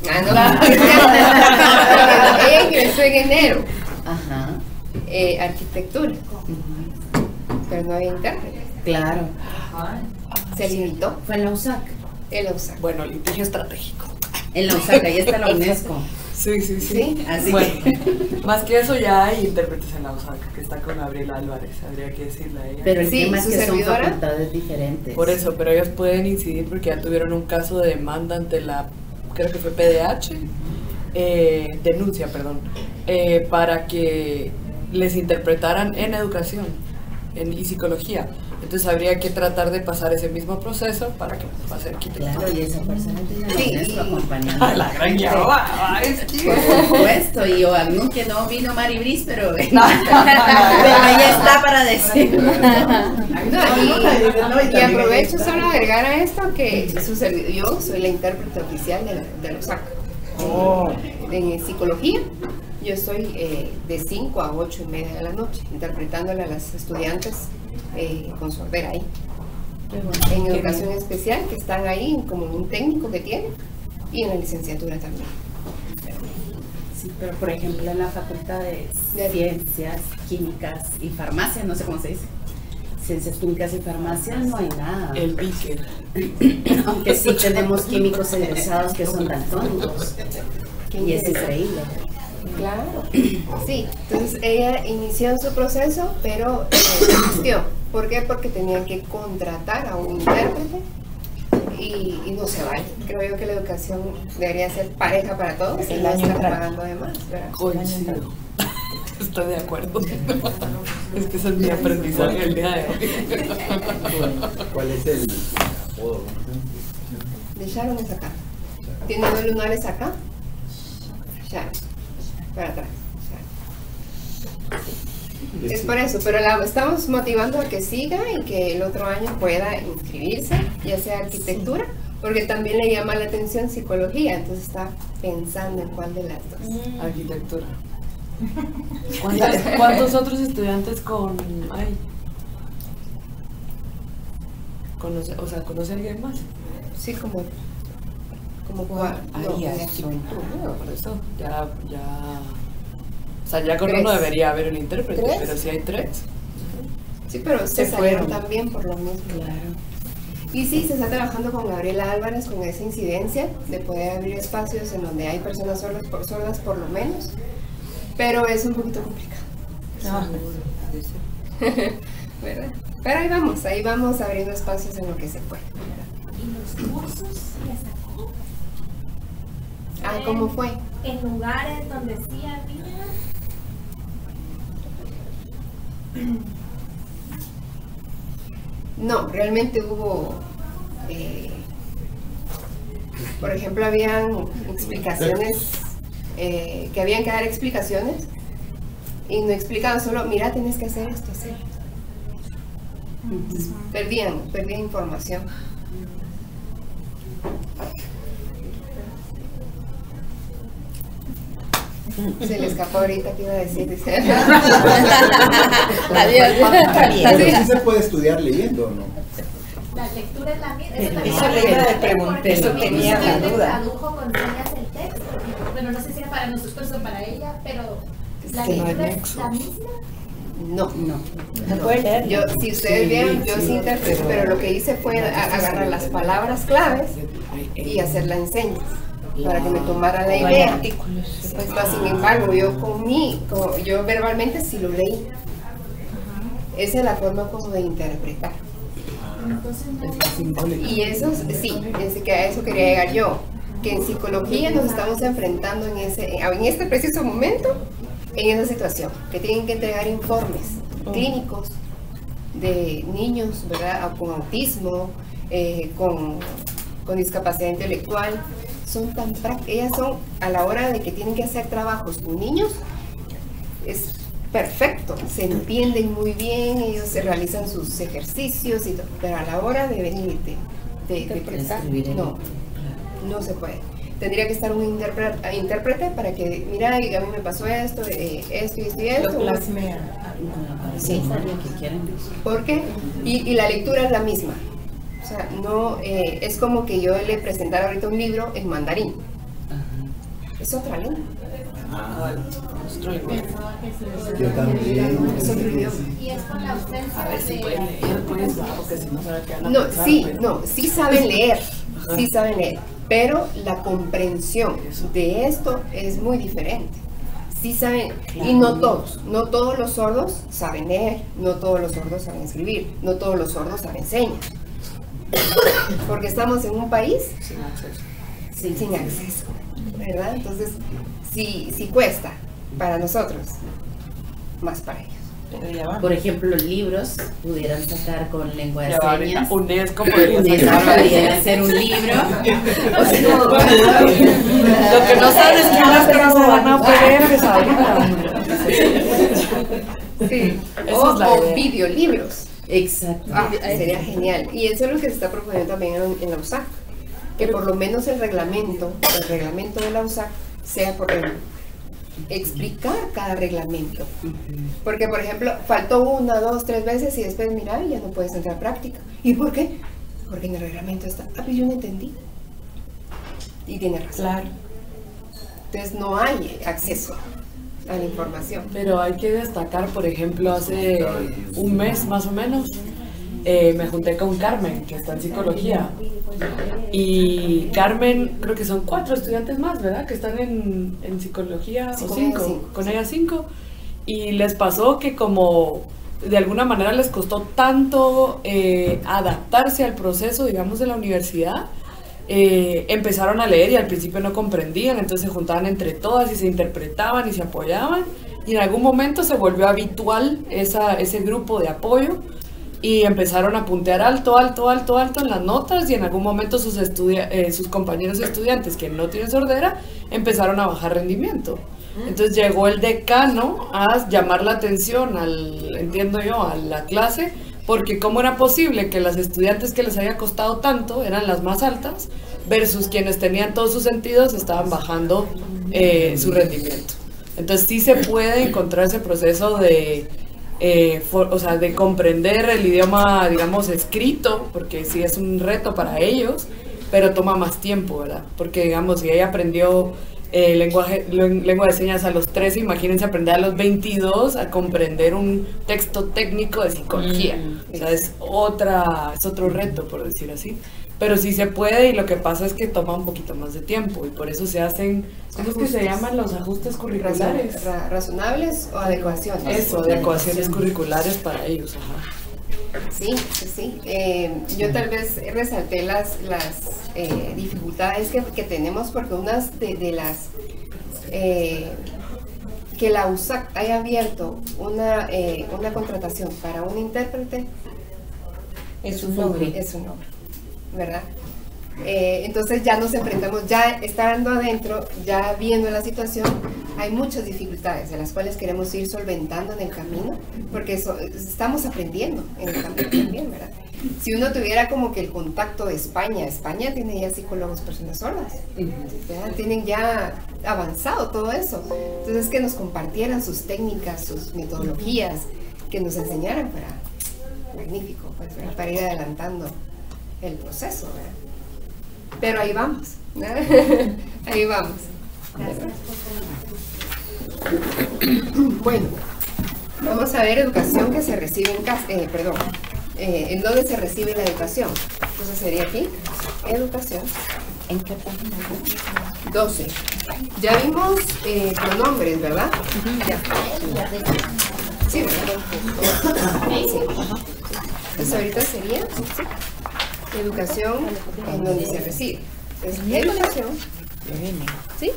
Ella ingresó en enero. Ajá. Arquitectura. Pero no había intérprete. Claro. Se limitó. Fue en la USAC. En la USAC. Bueno, litigio estratégico. En la USAC, ahí está la UNESCO. Sí, sí, sí. Sí, así bueno, más que eso ya hay intérpretes en la USAC, que está con Gabriela Álvarez, habría que decirle a ella. Pero el Sí, tema es su que son servidora. facultades diferentes. Por eso, pero ellos pueden incidir porque ya tuvieron un caso de demanda ante la, creo que fue PDH, denuncia, perdón, para que les interpretaran en educación y psicología. Entonces habría que tratar de pasar ese mismo proceso para que pase arquitectura. Claro, y esa persona tiene la Sí. UNESCO acompañando. A la gran Yahoa, es que... Por supuesto, y yo aunque no vino Mari Briz, pero ella está para decir. Y aprovecho solo agregar a esto que yo soy la intérprete oficial de los SAC. En psicología, yo estoy de 5 a 8:30 de la noche, interpretándole a las estudiantes con sordera ahí. En educación especial, que están ahí como un técnico que tienen, y en la licenciatura también. Sí, pero por ejemplo en la facultad de ciencias, químicas y farmacia, no sé cómo se dice. Ciencias químicas y farmacia no hay nada. El Beaker. Aunque sí tenemos químicos egresados que son daltónicos. Y es increíble. Claro, sí. Entonces ella inició su proceso, pero desistió. ¿Por qué? Porque tenían que contratar a un intérprete y no se vale. Creo yo que la educación debería ser pareja para todos y no estar pagando de más, ¿verdad? Coincido. Estoy de acuerdo. Es que ese es mi aprendizaje el día de hoy. ¿Cuál es el apodo? De Sharon es acá. Tiene 2 lunares acá. Sharon. Para atrás. Sharon. Es por eso, pero la estamos motivando a que siga y que el otro año pueda inscribirse, ya sea arquitectura, porque también le llama la atención psicología, entonces está pensando en cuál de las dos. Arquitectura. ¿Cuántos otros estudiantes hay? ¿Conoce a alguien más? Sí, como cuál. Ahí No, hay son- por eso, ya. O sea, ya con 3. uno debería haber un intérprete, 3. pero si hay 3. Sí, pero Se se salieron fueron. también por lo mismo. Claro. Y sí, se está trabajando con Gabriela Álvarez con esa incidencia de poder abrir espacios en donde hay personas sordas por lo menos, pero es un poquito complicado. ¿Verdad? Pero ahí vamos abriendo espacios en lo que se puede. ¿Y los cursos que sacó? Ah, ¿cómo fue? En lugares donde sí había. No, realmente hubo, por ejemplo, habían explicaciones, que habían que dar explicaciones y no explicaban solo, mira, tienes que hacer esto, así. Entonces, perdían información. Se le escapó ahorita que iba a decir. Dice. Adiós. Pero sí se puede estudiar leyendo, ¿o no? la lectura es la misma. Eso le iba a preguntar, eso tenía la duda. Tradujo con señas el texto. Bueno, no sé si era para nosotros o para ella, pero la lectura es la misma. No. No puede leer. Yo, si ustedes vieron, yo sí interpreté, pero lo que hice fue agarrar las palabras claves y hacerla en señas para que me tomara la idea. Pues, sin embargo, yo verbalmente sí lo leí. Esa es la forma como de interpretar. Y eso sí, es que a eso quería llegar yo, que en psicología nos estamos enfrentando en este preciso momento, en esa situación, que tienen que entregar informes clínicos de niños, ¿verdad?, con autismo, con discapacidad intelectual. Son tan prácticas, ellas son, a la hora de que tienen que hacer trabajos con niños, es perfecto, se entienden muy bien, ellos se realizan sus ejercicios y todo, pero a la hora de venir de prestar, no se puede. Tendría que estar un intérprete para que, mira, a mí me pasó esto y esto. Lo plasmea. Sí, porque y la lectura es la misma. O sea, no es como que yo le presentara ahorita un libro en mandarín. Es otra lengua. Yo también. Es otro idioma. Y es con la ausencia sí saben leer, sí saben leer, pero la comprensión de esto es muy diferente. Sí saben, y no todos los sordos saben leer, no todos los sordos saben escribir, no todos los sordos saben señas. Porque estamos en un país sin acceso, ¿verdad? Entonces, sí cuesta para nosotros, más para ellos. Por ejemplo, libros pudieran sacar con lengua de señas. UNESCO podría hacer un libro. O sea, lo que no sabes es que las cosas se van a PDF ahorita. Sí. O videolibros. Exacto. Sería genial. Y eso es lo que se está proponiendo también en la USAC. Que por lo menos el reglamento de la USAC sea por explicar cada reglamento. Porque, por ejemplo, faltó 1, 2, 3 veces y después, mira, ya no puedes entrar a práctica. ¿Y por qué? Porque en el reglamento está, pues yo no entendí. Y tiene razón. Claro. Entonces no hay acceso a la información. Pero hay que destacar, por ejemplo, hace un mes más o menos, me junté con Carmen, que está en psicología. Y Carmen, creo que son 4 estudiantes más, ¿verdad? Que están en psicología, sí, o 5, con ella 5. Y les pasó que como de alguna manera les costó tanto adaptarse al proceso, digamos, de la universidad, empezaron a leer y al principio no comprendían, entonces se juntaban entre todas y se interpretaban y se apoyaban. Y en algún momento se volvió habitual ese grupo de apoyo. Y empezaron a puntear alto en las notas y en algún momento sus compañeros estudiantes que no tienen sordera empezaron a bajar rendimiento. Entonces llegó el decano a llamar la atención a la clase, porque cómo era posible que las estudiantes que les había costado tanto eran las más altas versus quienes tenían todos sus sentidos estaban bajando su rendimiento. Entonces sí se puede encontrar ese proceso de comprender el idioma, digamos, escrito, porque sí es un reto para ellos, pero toma más tiempo, ¿verdad? Porque, digamos, si ella aprendió lengua de señas a los 13, imagínense aprender a los 22 a comprender un texto técnico de psicología. O sea, es otro reto, por decir así. Pero sí se puede, y lo que pasa es que toma un poquito más de tiempo, y por eso se hacen, ¿cómo es que se llaman los ajustes curriculares? ¿Razonables o adecuaciones? Eso, adecuaciones curriculares para ellos, ajá. Sí. Yo tal vez resalté las dificultades que tenemos, porque unas de las que la USAC haya abierto una contratación para un intérprete es un logro, ¿verdad? Entonces ya nos enfrentamos, ya estando adentro, ya viendo la situación, hay muchas dificultades de las cuales queremos ir solventando en el camino, porque estamos aprendiendo en el camino también, ¿verdad? Si uno tuviera como que el contacto de España tiene ya psicólogos personas sordas, ¿verdad? Tienen ya avanzado todo eso, entonces que nos compartieran sus técnicas, sus metodologías, que nos enseñaran magnífico, pues, para ir adelantando el proceso, ¿verdad? Pero ahí vamos. Ahí vamos. Bueno, vamos a ver educación que se recibe en casa, en dónde se recibe la educación. Entonces sería aquí, educación. ¿En qué página? 12. Ya vimos pronombres, ¿verdad? Ya. Sí, ¿verdad? Sí. Entonces ahorita sería educación en donde se recibe. Es educación. ¿Sí?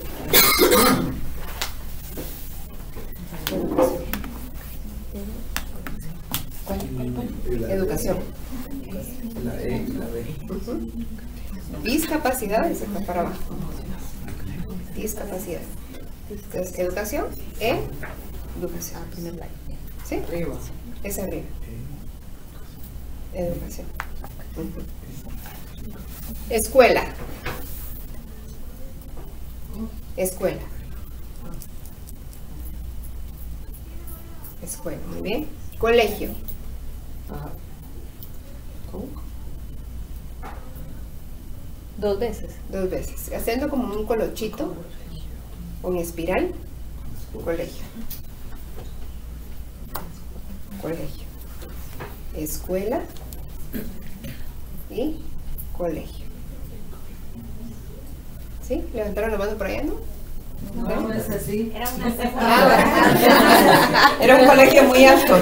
Educación. La E y la B. Discapacidad es acá para abajo. Discapacidad. Entonces, educación, educación. ¿Sí? Arriba. Es arriba. Educación. Escuela. Escuela. Escuela, muy bien. Colegio. Dos veces. Dos veces. Haciendo como un colochito, un espiral. Colegio. Colegio. Escuela y colegio. ¿Sí? ¿Levantaron la mano por allá, no? No, es así. Era una Era un colegio muy alto.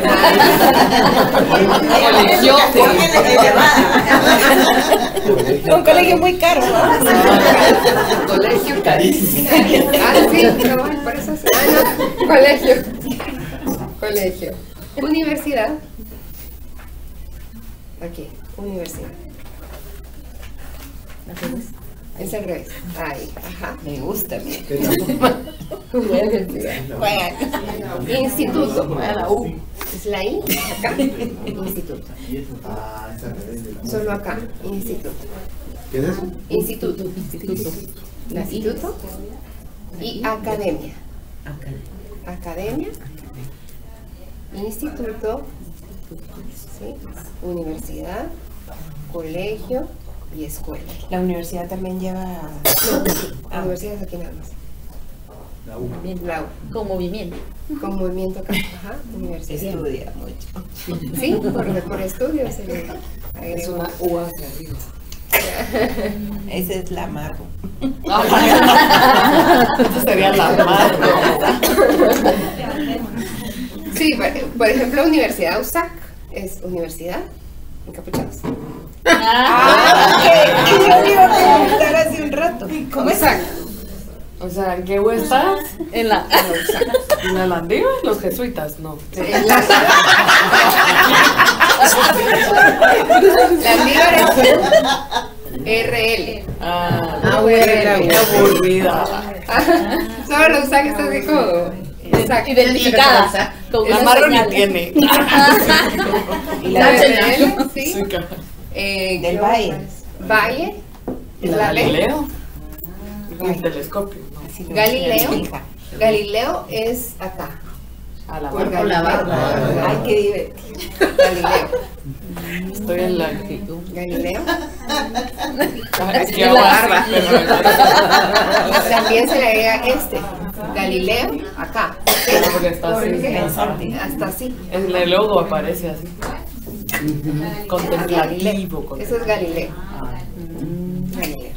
Un colegio muy caro. Colegio carísimo. Sí, pero bueno, por eso no. Colegio. Colegio. Universidad. Aquí, universidad. Es al revés. Ahí, ajá. Me gusta. Instituto. Es la I, acá. Instituto. Solo acá, instituto. ¿Qué es eso? Instituto. Instituto. Y academia. Academia. Instituto. ¿Sí? Universidad. Colegio. Y escuela. La universidad también lleva... No, la universidad es aquí nada más. La U. La U. Con movimiento. Con movimiento acá. Ajá, universidad. Estudia mucho. Sí, por estudio se le agrega. Es una U hacia arriba. Esa es la Marro. Esa sería la Marro. Sí, por ejemplo, Universidad USAC es universidad encapuchados. Que yo le iba a preguntar hace un rato. ¿Cómo USAC? O sea, ¿en qué U estás? En la ¿En la Landiva? Los jesuitas, no. Landívar es RL. Qué aburrida. Solo la USAC está así como identificada. Con La una Marro ni señal. tiene. Y la RL, sí. Del Valle. Valle. ¿Y la Galileo? El telescopio. Galileo. Galileo es acá. A la Por barba. la barba. Ay, qué divertido. Galileo. Estoy en la actitud. Galileo. Aquí abajo. También se le agrega Galileo, acá. Porque está así. Hasta así. En el logo aparece así. Contemplativo. Eso es Galileo. Galileo.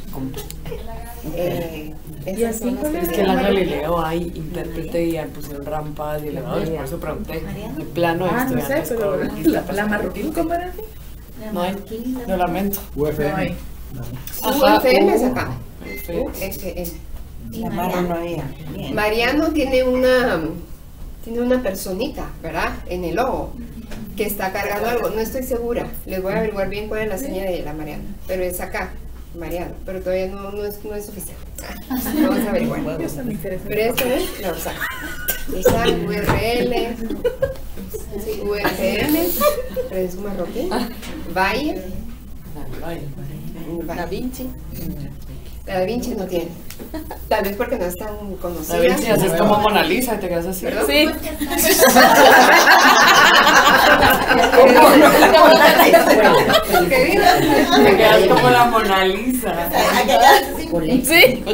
Esas son las Es que en la Galileo hay intérprete y pusieron rampas y elevadores, por eso pregunté. El plano de No sé, estudiantes pero con la discapacidad. marroquín, ¿cómo era? No hay, lo lamento. UFM. UFM es acá. Sí. UFM. La Marro no había. Bien. Mariano tiene una personita, ¿verdad? En el logo, que está cargando algo. No estoy segura. Les voy a averiguar bien cuál es la señal de la Mariano. Pero es acá, Mariano. Pero todavía no es oficial. Vamos a averiguar. Pero esto es la USAC. USAC, URL, UFM, pero es marroquí. Valle. Da Vinci. La Da Vinci no tiene. Tal vez porque no es tan conocida. A ver si haces como Mona Lisa y te quedas así. ¿Perdón? Sí. La Te quedas como la Mona Lisa. Sí.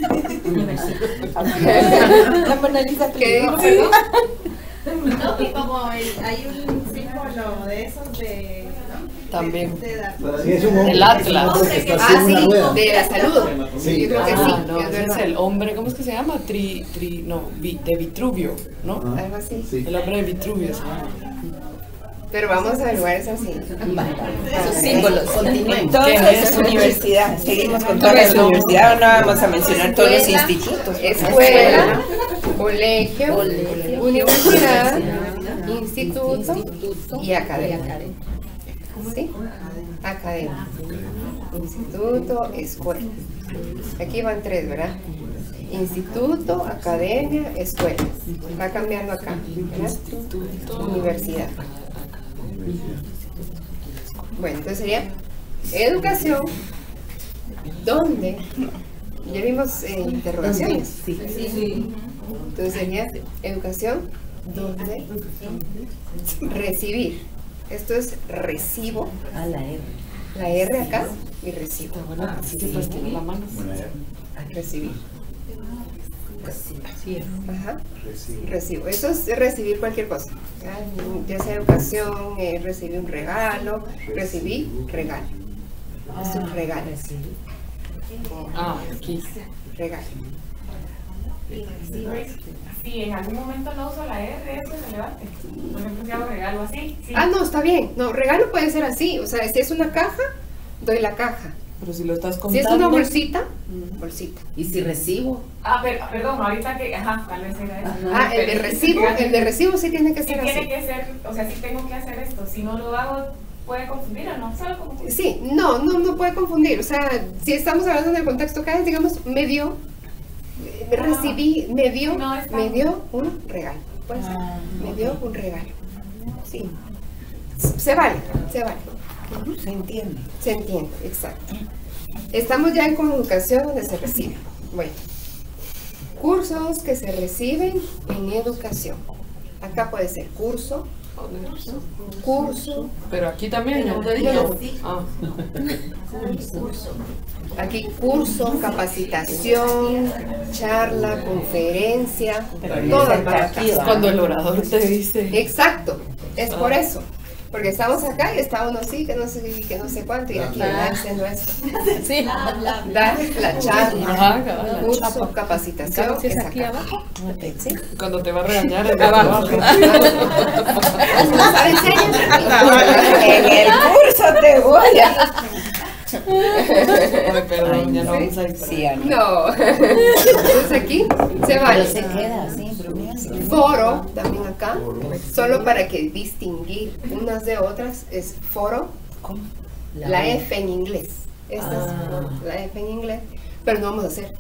La Mona Lisa. ¿Qué dijo? No, que como hay un símbolo de esos de... También. El Atlas. Ah, sí, de la salud. Sí. Yo creo que sí. No, es ese es verdad. el hombre, ¿cómo es que se llama? De Vitruvio, ¿no? Algo así. El hombre de Vitruvio se llama. Pero vamos a averiguar eso así. Esos símbolos. Entonces, es universidad. Seguimos con toda la universidad. No vamos a mencionar todos los institutos. Escuela, colegio, universidad, instituto y academia. ¿Sí? Academia. Instituto, escuela. Aquí van 3, ¿verdad? Instituto, academia, escuela. Va cambiando acá, ¿verdad? Universidad. Bueno, entonces sería educación, ¿dónde? Ya vimos interrogaciones. Sí. Entonces sería educación, ¿dónde? Recibir. Esto es recibo. A la R. La R acá y recibo. Bueno, así que pues tiene la mano. Recibir. Ajá. Recibo. Eso es recibir cualquier cosa. Ya sea educación, recibir un regalo, recibir regalo. Es un regalo. Aquí. Regalo. Si en algún momento no uso la R, eso es relevante. Por ejemplo, si hago regalo así. Sí. Ah, no, está bien. No, regalo puede ser así. O sea, si es una caja, doy la caja. Pero si lo estás Si contando. es una bolsita, bolsita. Y si recibo. Perdón, ahorita que, tal vez era eso. El de recibo sí tiene que Sí ser tiene así. que ser, o sea, sí tengo que hacer esto. Si no lo hago, ¿puede confundir o no? Solo como que... Sí, no puede confundir. O sea, si estamos hablando del contexto acá, digamos, me dio, recibí, me dio un regalo. Puede ser, me dio un regalo. Sí. Se vale. Se entiende. Se entiende, exacto. Estamos ya en coeducación donde se recibe. Bueno, cursos que se reciben en educación. Acá puede ser curso. Pero aquí también, ya te dije. Aquí curso, capacitación, charla, conferencia, todas van acá. Cuando el orador te dice. Exacto, es por eso. Porque estamos acá y está uno así, que no sé cuánto, y aquí haciendo esto. Sí. Dar la charla, curso, Claro, capacitación, si es es aquí acá. abajo. ¿Sí? Cuando te va a regañar es abajo. ¿No sabes En el curso te voy a... Ay, perdón, ya no vamos a disparar. No. Entonces aquí se vale. Pero se queda así, bromeando. Foro, también acá, solo para que distinguir unas de otras, es foro, la F en inglés. Esta es la F en inglés, pero no vamos a hacer.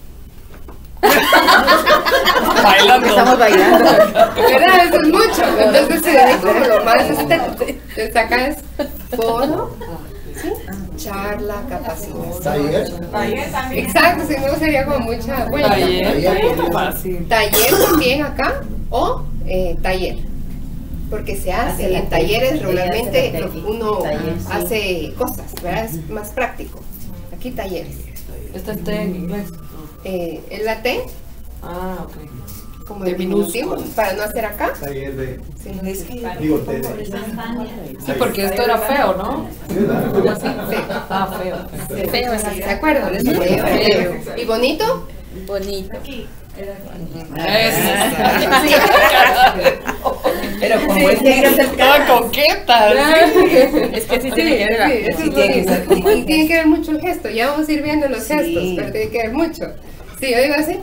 Bailando. Estamos bailando. ¿Verdad? Eso es mucho. Entonces se ve como lo más estético. Entonces acá es foro, ¿sí? Charla, capacitación. Taller también. Exacto, si no sería como mucha vuelta. Taller fácil. Taller también acá o taller. Porque se hace en talleres regularmente uno hace cosas, ¿verdad? Es más práctico. Aquí talleres. Esta es T en inglés. Es la T Ok. como De diminutivo para no hacer acá. Taller de. Sí. Digo, T de. Sí, porque esto era feo, ¿no? Feo. Feo, ¿Se acuerdan? Feo. ¿Y bonito? bonito. Pero como es tiene que ser toda coqueta. Es que sí tiene que ver. Sí, tiene que ser. Y tiene que ver mucho el gesto. Ya vamos a ir viendo los gestos, pero tiene que ver mucho. Sí, yo digo así.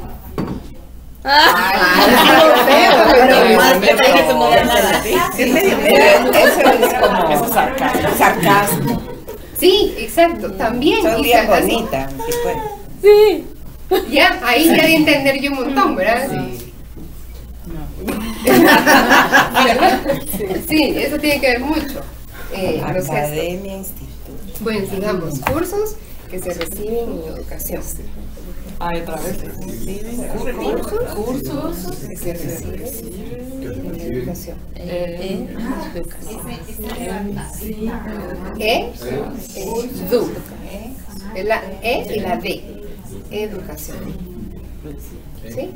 Eso es sarcasmo. Sí, exacto, también. Son bien bonitas. Sí. Ya, ahí ya de entender yo un montón, ¿verdad? Sí, eso tiene que ver mucho. Los Academia, instituto. bueno, sigamos. Cursos que se reciben en educación. Otra vez. Cursos que se reciben educación. Du. Es la E y la D. Educación. ¿Sí?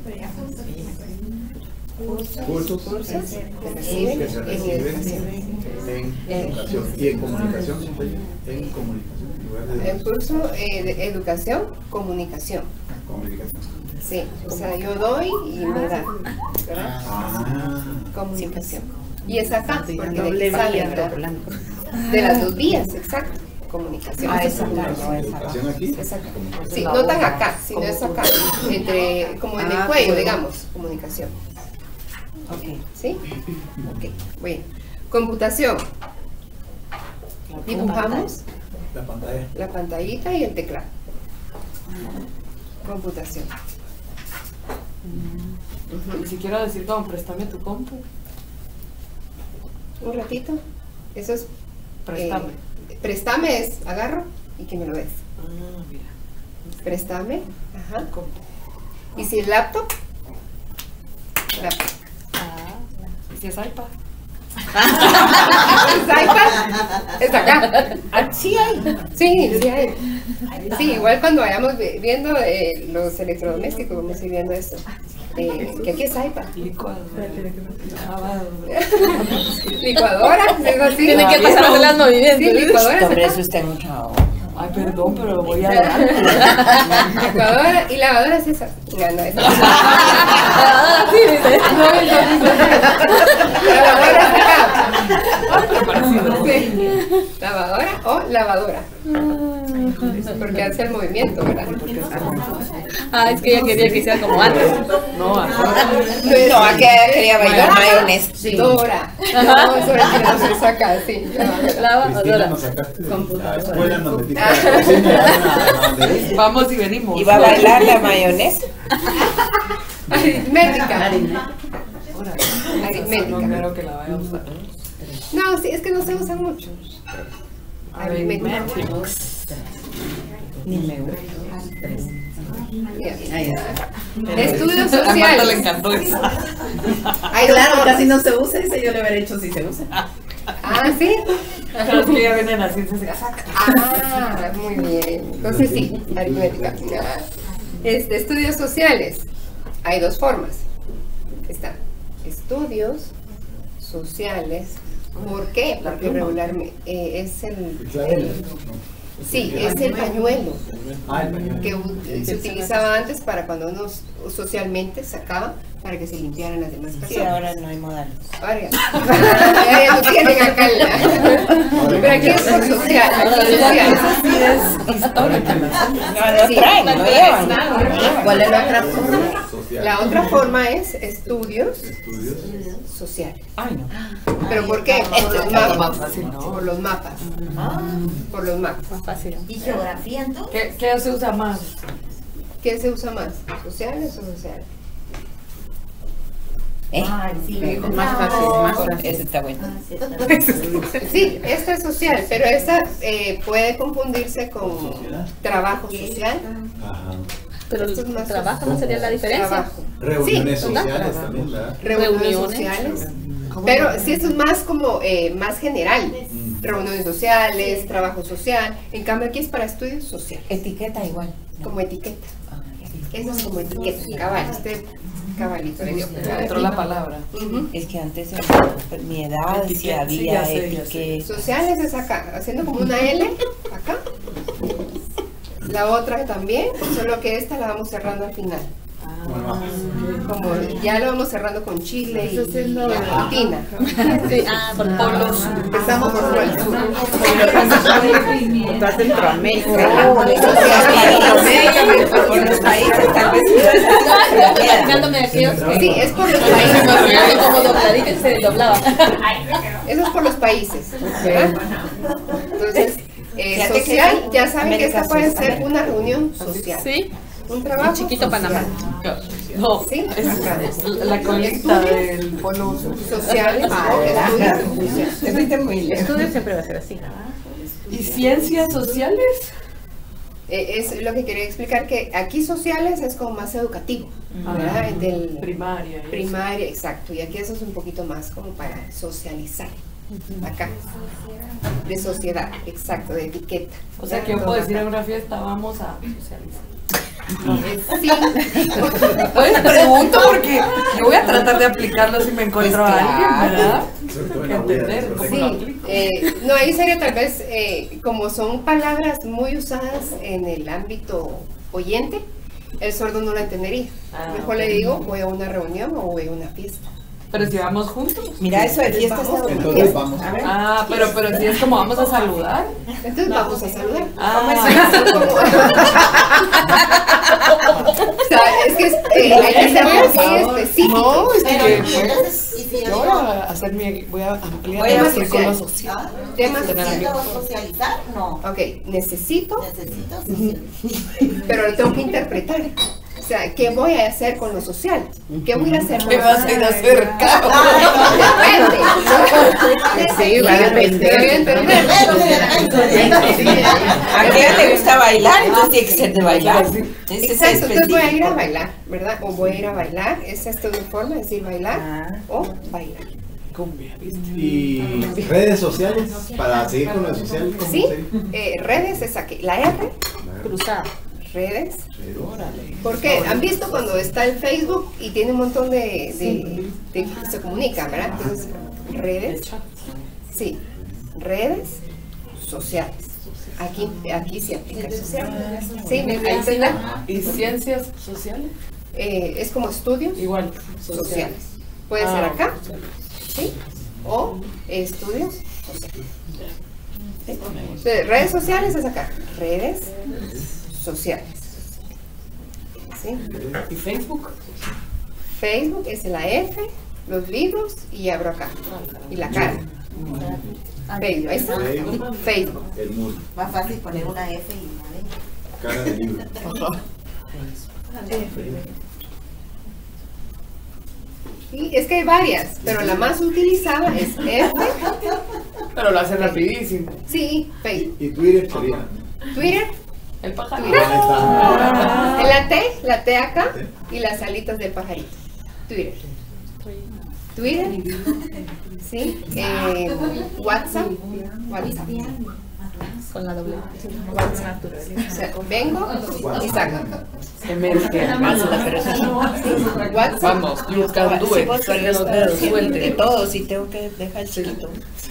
Cursos que reciben que se reciben en educación. ¿Y en comunicación? En comunicación. El curso de educación, comunicación. Comunicación. Sí, o sea, yo doy y me dan, ¿verdad? Ah. Comunicación. Y es acá, porque de doble aquí sale, vía, ¿verdad? blanco. De las dos vías, exacto. Comunicación. ¿Educación aquí? Exacto. Sí, no tan acá, sino es acá, como en el cuello, digamos, comunicación. Ok. ¿Sí? Ok, bueno. Computación. Dibujamos La pantalla. la pantallita y el teclado. Computación. Y si quiero decir como préstame tu compu, Un ratito. Eso es. préstame. Préstame es agarro y que me lo des. Mira. Préstame. Ajá. ¿Y si es laptop? Laptop. ¿Y si es iPad? ¿Es iPad? Es acá. Sí hay. Sí hay. Sí, igual cuando vayamos viendo los electrodomésticos, vamos a ir viendo esto. Que aquí es iPad. Licuadora, es así. Tiene que pasar de las movimientos. Sí, licuadora. Sobre eso está en un trabajo. Ay, perdón, pero voy a hablar. Licuadora y lavadora es esa. No, esa. Sí, dice. Lavadora es acá. Sí. Lavadora o lavadora. Porque hace el movimiento, ¿verdad? Es que ella quería que sea como antes. No, No, aquí quería bailar mayonesa. Dora. No, eso es acá, sí. Lavadora. Nos sacaste de la escuela, nos metiste Ah. a la cocina. vamos y venimos. ¿Y va a bailar la mayonesa? Aritmética. No Aritmética. creo que la vaya a usar. No, sí, es que no se usan mucho. Aritmética. Ni me gusta. Estudios A Marta le sociales. encantó eso. Hay dos Claro, formas. casi no se usa, dice yo le hubiera hecho si se usa. Ah, sí. Pero es que ya vienen las ciencias exactas. Ah, muy bien. Entonces sí, aritmética. Estudios sociales. Hay dos formas. Están estudios sociales. ¿Por qué? Porque regularmente es sí, es el pañuelo que se utilizaba antes para cuando uno socialmente sacaba para que se limpiaran las demás personas. Sí, ahora no hay modales. Ahora ya no tienen acá pero aquí es por social. Aquí es social. Sí, es histórica. No Sí. traen, no llevan. ¿Cuál es la otra forma? La otra forma es estudios sociales. Ay, no. ¿Pero por qué? Por los Más mapas. fácil, ¿no? Por los mapas. Por los mapas. Más fácil. ¿Y geografía entonces? ¿Qué se usa más? ¿Qué se usa más? ¿Sociales o sociales? Ay, sí. Más fácil, más fácil. Ese está bueno. Sí, esta es social, pero esta puede confundirse con trabajo social. Pero Esto es más trabajo no sería la diferencia. Trabajo. Reuniones Sí, sociales también, ¿verdad? Reuniones sociales. Pero sí, esto es más como más general. Reuniones sociales, trabajo social. En cambio aquí es para estudios sociales. Etiqueta igual. Como etiqueta. Eso es como etiqueta. Cabal, cabalito le dio. Entró la palabra. Ujú. Es que antes en mi edad sí Etiqueta, había sí, ya sé. etiqueta. Sociales es acá, haciendo como una L, acá. La otra también, solo que esta la vamos cerrando al final. Como ya lo vamos cerrando con Chile y Argentina. Sí, por polos. Empezamos por el sur. Está Centroamérica. Por los países tal vez. Platicándome de aquellos que Sí, es por los países. como dobladito y se doblaba. Eso es por los países, ¿verdad? Entonces, Fíjate que social, sí, ya saben que América esta puede Sur, ser una reunión social. Sí, Un trabajo chiquito social. Panamá. No, Sí. es la colita del polo sur. Sociales o estudios sociales. Estudio siempre va a ser así. ¿Y ciencias sociales? Es lo que quería explicar, que aquí sociales es como más educativo, ¿verdad? Del primaria, exacto, y aquí eso es un poquito más como para socializar, acá, de sociedad, exacto, de etiqueta. O sea, que yo puedo decir en una fiesta, vamos a socializar. Sí. Pues pregunto porque yo voy a tratar de aplicarlo si me encuentro a alguien, ¿verdad? Entender cómo lo aplico. No, ahí sería tal vez, como son palabras muy usadas en el ámbito oyente, el sordo no lo entendería. Mejor le digo, voy a una reunión o voy a una fiesta. Pero si vamos juntos. Mira, eso de fiesta está bueno. Entonces vamos. Pero si es como vamos a saludar. Entonces vamos a saludar. O sea, es que hay que ser muy específico. No, es que yo voy a ampliar mi círculo social. ¿Necesito socializar? No. Ok, necesito pero lo tengo que interpretar. O sea, ¿qué voy a hacer con lo social? ¿Qué voy a hacer con ¿Qué vas a ir a hacer? Depende. Sí, va a depender. ¿A quién le gusta bailar? Entonces tiene que ser de bailar. Exacto, entonces voy a ir a bailar, ¿verdad? O voy a ir a bailar. Esa es toda una forma de decir bailar o bailar. ¿Y redes sociales? Para seguir con lo social. ¿Cómo Sí, sería? redes es aquí. La R, Cruzada. redes. Porque han visto cuando está el Facebook y tiene un montón de se comunican, ¿verdad? Entonces, redes. Sí, redes sociales. Aquí se aplica social. Sí, ¿me entienden? ¿Y ciencias sociales? Es como estudios Igual. sociales. Puede ser acá, ¿sí? O estudios sociales. ¿Sí? Entonces, redes sociales es acá. Redes sociales. ¿Sí? ¿Y Facebook? Facebook es la F, los libros y abro acá. Y la cara. Facebook, ahí está. Facebook. El mundo. Más fácil poner una F y una D. Cara de libro. Sí, es que hay varias, pero la más utilizada es F. Pero lo hace rapidísimo. Sí, Facebook. ¿Y Twitter sería? Twitter. El pajarito. La T acá y las alitas del pajarito. Twitter. Twitter. Sí. WhatsApp. Con la doble. WhatsApp. O sea, vengo y saco. WhatsApp. Vamos, you can do it. Saque los dedos, suelte. Todo, si tengo que dejar chiquito.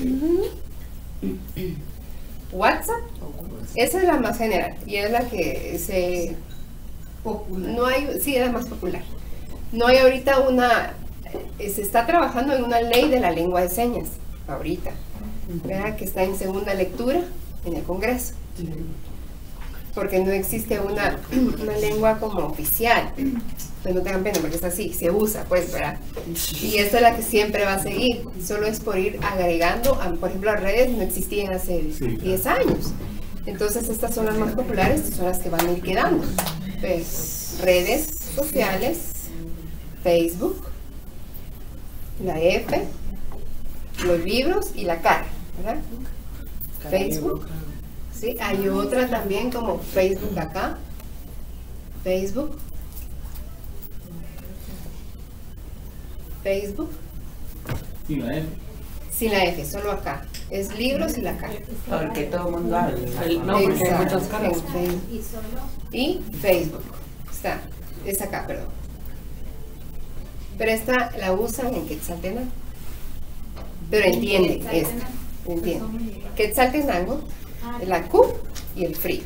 WhatsApp. Esa es la más general y es la que se no hay, sí, es la más popular. No hay ahorita se está trabajando en una ley de la lengua de señas ahorita, ¿verdad? Que está en segunda lectura en el Congreso, porque no existe una lengua como oficial. Pues no tengan pena porque es así, se usa, pues, ¿verdad? Y esta es la que siempre va a seguir, solo es por ir agregando, por ejemplo, las redes no existían hace 10 años. Entonces estas son las más populares, son las que van a ir quedando. Pues, redes sociales, Facebook, la F, los libros y la cara, ¿verdad? Facebook, sí, hay otra también como Facebook acá, Facebook, ¿Y la F? sin la F, solo acá. Es libros y la cara. Porque todo el mundo habla. No, porque hay muchas caras. Y Facebook. Es acá, perdón. Pero esta la usan en Quetzaltenango. Pero entienden esta. Entienden. Quetzaltenango, la Q y el frío.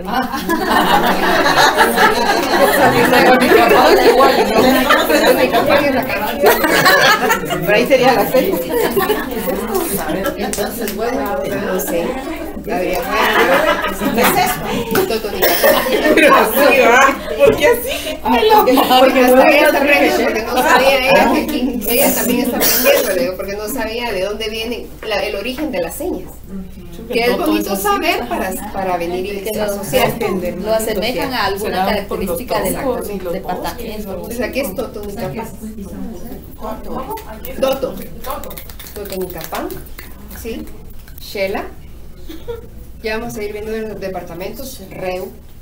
Por ahí sería la C. Entonces, bueno, no sé. ¿Qué es eso? ¿Por qué así? Porque no sabía esta regla, porque no sabía ella que aquí, ella también está aprendiendo, porque no sabía de dónde viene el origen de las señas. Que es bonito saber para venir y asociar. Lo asemejan a alguna característica del departamento. Pues aquí es Totonicapán. Totonicapán, sí. Shela. Ya vamos a ir viendo en los departamentos. Reu,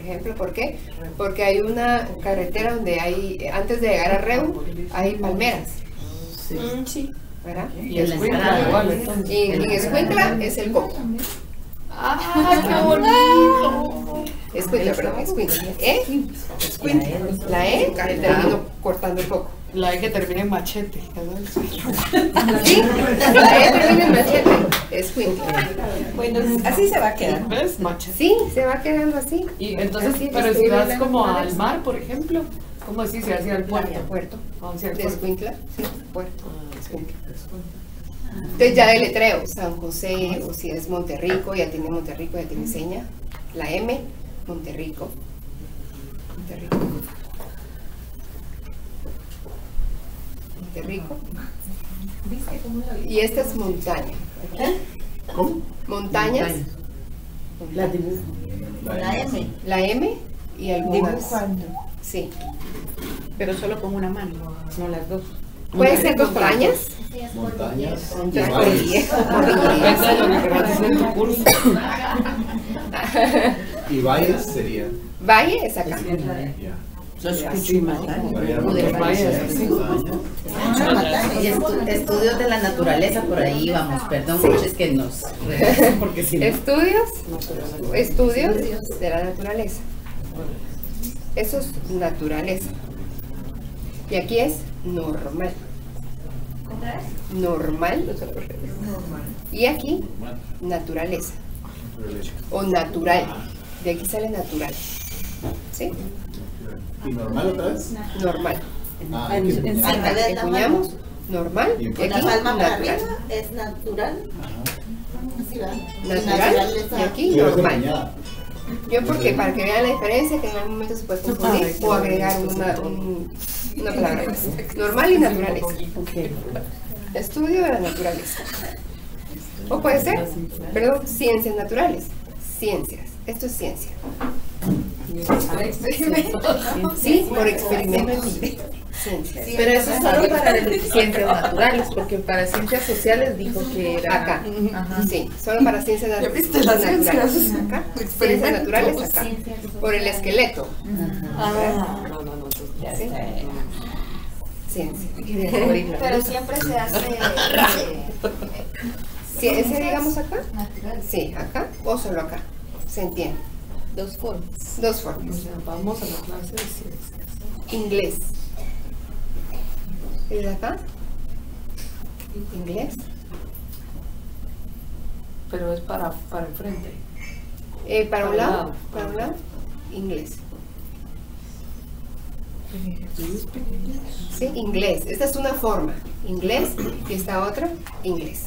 ejemplo. ¿Por qué? Porque hay una carretera donde hay, antes de llegar a Reu, hay palmeras. Sí. ¿Verdad? Y Escuintla igual, entonces. Y en Escuintla es el coco. ¡Ah, qué bonito! Escuintla, perdón, Escuintla. Escuintla. La E, termino cortando el coco. La E que termina en machete. Sí, la E termina en machete. Escuintla. Bueno, así se va a quedar. ¿Ves? Machete. Sí, se va quedando así. Y entonces, Así, pero estoy si vas hablando como de al eso. mar, por ejemplo, ¿cómo decís? Si vas a ir al puerto. Puerto. Vamos a ir al De puerto. Escuintla, sí, puerto. Ah, Escuintla. Entonces ya de letreo, San José, o si es Monterrico, ya tiene Monterrico, ya tiene seña. La M, Monterrico. Monterrico. Monterrico. Y esta es montaña. ¿Cómo? Montañas. La dibujo. La M. La M y algunas. Dibujando. Sí. Pero solo con una mano, no las dos. Puede ser montañas. Montañas. Montañas. Depende de lo que querrás hacer en tu curso. Y valles sería. Valle es acá. Ya. Y estudios de la naturaleza, por ahí vamos, perdón, es que nos porque si no. Estudios de la naturaleza. Eso es naturaleza. Y aquí es normal. Normal. Y aquí naturaleza. O natural. De aquí sale natural. ¿Sí? ¿Y normal otra vez? Normal. Ah, Al revés, la Empuñamos normal. Y Y Con aquí la palma para natural. arriba es natural. Así va. Natural. Y aquí Pero es normal. empeñada. Yo porque para que vean la diferencia, que en algún momento se puede confundir o agregar una palabra más. Normal y naturaleza. Estudio de la naturaleza. O puede ser, perdón, ciencias naturales. Ciencias. Esto es ciencia. Sí, por experimento. Ciencias. Pero eso es solo para ciencias naturales, porque para ciencias sociales dijo que era Acá. Ajá. Sí, solo para ciencias viste las naturales. ciencias? Acá. Ciencias naturales acá. Por el esqueleto. Ah, no, entonces ya ¿Sí? está. Ciencia. Pero siempre se hace Sí, ese digamos acá. Sí, acá o solo acá. Se entiende. Dos formas. Dos formas. Vamos a la clase de ciencias. Inglés. ¿Es acá? Inglés. Pero es para el frente. Para un lado. Para un lado. Inglés. Sí, inglés. Esta es una forma. Inglés. Y esta otra, inglés.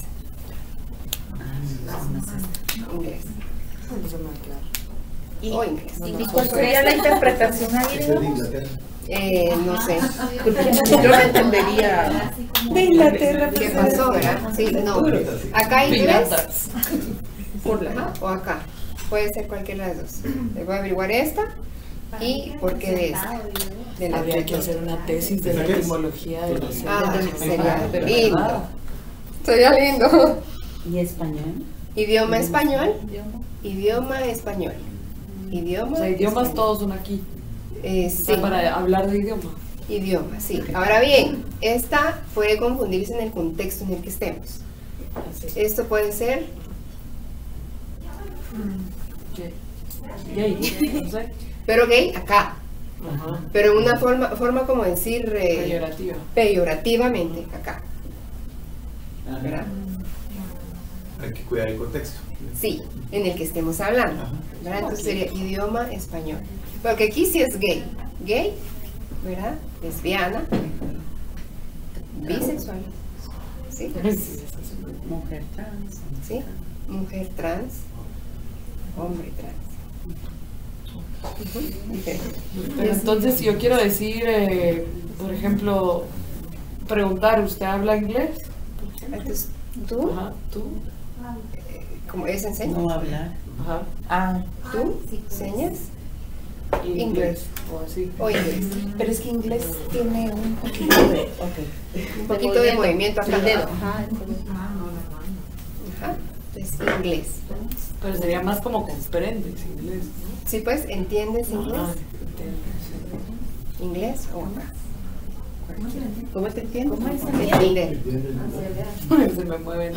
Inglés. No se me aclara. O inglés. ¿Y cuál sería la interpretación ahí? Ese es de Inglaterra. No sé. Porque yo lo entendería. De Inglaterra. ¿Qué pasó, verdad? Sí, no. Acá inglés. Ajá, o acá. Puede ser cualquiera de las dos. Les voy a averiguar esta y por qué de esta. De la Habría que hacer una tesis de la etimología de los sería lindo. Sería lindo. ¿Y español? Idioma español. Idioma español. Idioma. O sea, idiomas español. todos son aquí. Sí. Para hablar de idioma. Idioma, sí. Ahora bien, esta puede confundirse en el contexto en el que estemos. Esto puede ser Gay. No sé. pero gay acá. Ajá. Pero en una forma como decir Peyorativa. peyorativamente acá. ¿Verdad? Hay que cuidar el contexto. Sí, en el que estemos hablando. ¿Verdad? Entonces sería idioma español. Porque aquí sí es gay. Gay, ¿verdad? Lesbiana, bisexual. ¿Sí? Mujer trans. ¿Sí? Mujer trans, hombre trans. Okay. Pero entonces, si yo quiero decir, por ejemplo, preguntar, ¿usted habla inglés? Entonces, ¿tú? Ajá, ¿tú? ¿Cómo es en señas? No hablar. Ajá. ¿Tú? ¿Señas? Inglés. O así. O inglés. Pero es que inglés tiene un poquito de... Un poquito de movimiento acá. El dedo. Ajá. es inglés. Pero sería más como comprendes inglés, ¿no? Sí, pues, ¿entiendes inglés? ¿Inglés o ¿cómo te entiendes? ¿Cómo es entender? Se me mueven.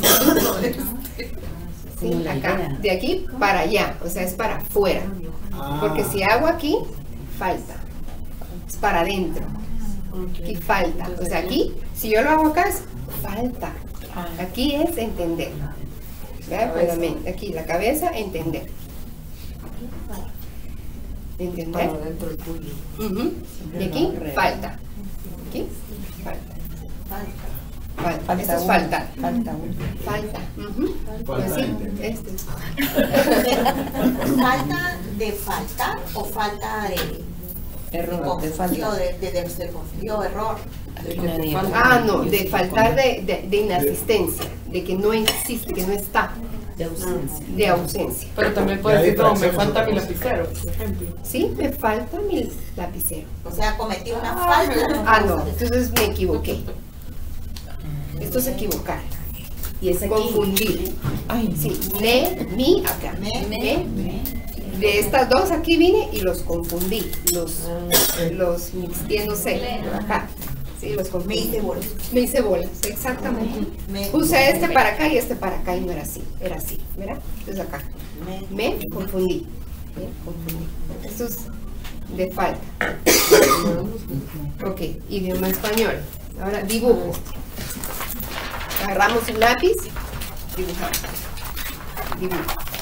Sí, acá, de aquí para allá, o sea, es para afuera. Porque si hago aquí, falta. Es para adentro. Aquí falta. O sea, aquí, si yo lo hago acá, es falta. Aquí es entender. ¿Verdad? Pues la mente. Aquí, la cabeza, entender. ¿Entender? Para adentro el puño. Y aquí, falta. Aquí, falta. Falta. Esto es faltar. Falta. Pues sí, este. ¿Falta de faltar o falta de Error, de falta. de confundido, error? No, de faltar de inasistencia, de que no existe, que no está. De ausencia. Pero también puedes decir, no, me falta mi lapicero, por ejemplo. Sí, me falta mi lapicero. O sea, cometí una falta. No, entonces me equivoqué. Esto es equivocar. Y es aquí. Confundir. Sí, mi, acá. Me. De estas dos aquí vine y los confundí. Los mixteé, no sé, acá. Sí, los confundí. Me hice bolas, exactamente. Puse este para acá y este para acá y no era así. Era así, ¿verdad? Entonces acá. Me confundí. Esto es de falta. Ok, idioma español. Ahora dibujo. Agarramos un lápiz, dibujamos. Dibujo.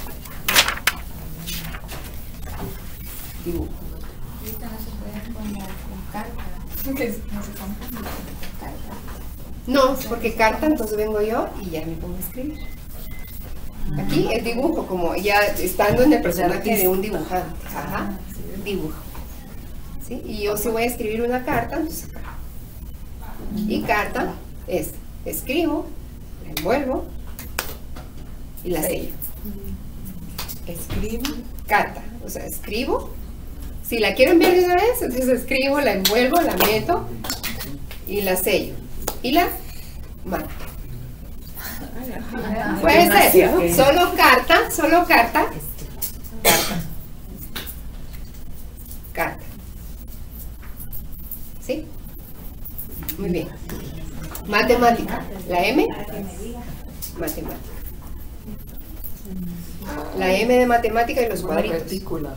Dibujo. Ahorita no se puede como con carta. No se confunde con carta. No, porque carta, entonces vengo yo y ya me pongo a escribir. Aquí el dibujo, como ya estando en el personaje de un dibujante. Ajá, dibujo. ¿Sí? Y yo si voy a escribir una carta, entonces acá. Y carta es escribo, la envuelvo y la sello. Escribo, carta, o sea, escribo. Si la quiero enviar de una vez, entonces escribo, la envuelvo, la meto y la sello. Y la mando. Puede ser solo carta, carta. ¿Sí? Muy bien. Matemática. La M, matemática. La M de matemática y los cuadritos.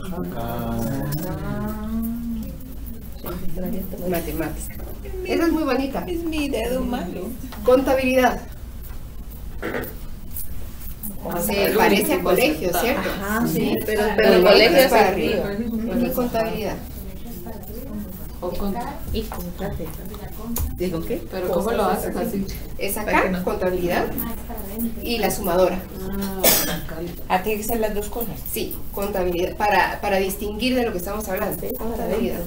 Matemática. Esa es muy bonita. Es mi dedo malo. Contabilidad. Se parece a colegio, ¿cierto? Sí, pero el colegio es para arriba. Y contabilidad. Y contrate. ¿Digo qué? Pero ¿cómo lo haces así? Es acá, contabilidad y la sumadora. Tiene que ser las dos cosas. Sí, contabilidad, para distinguir de lo que estamos hablando. Contabilidad.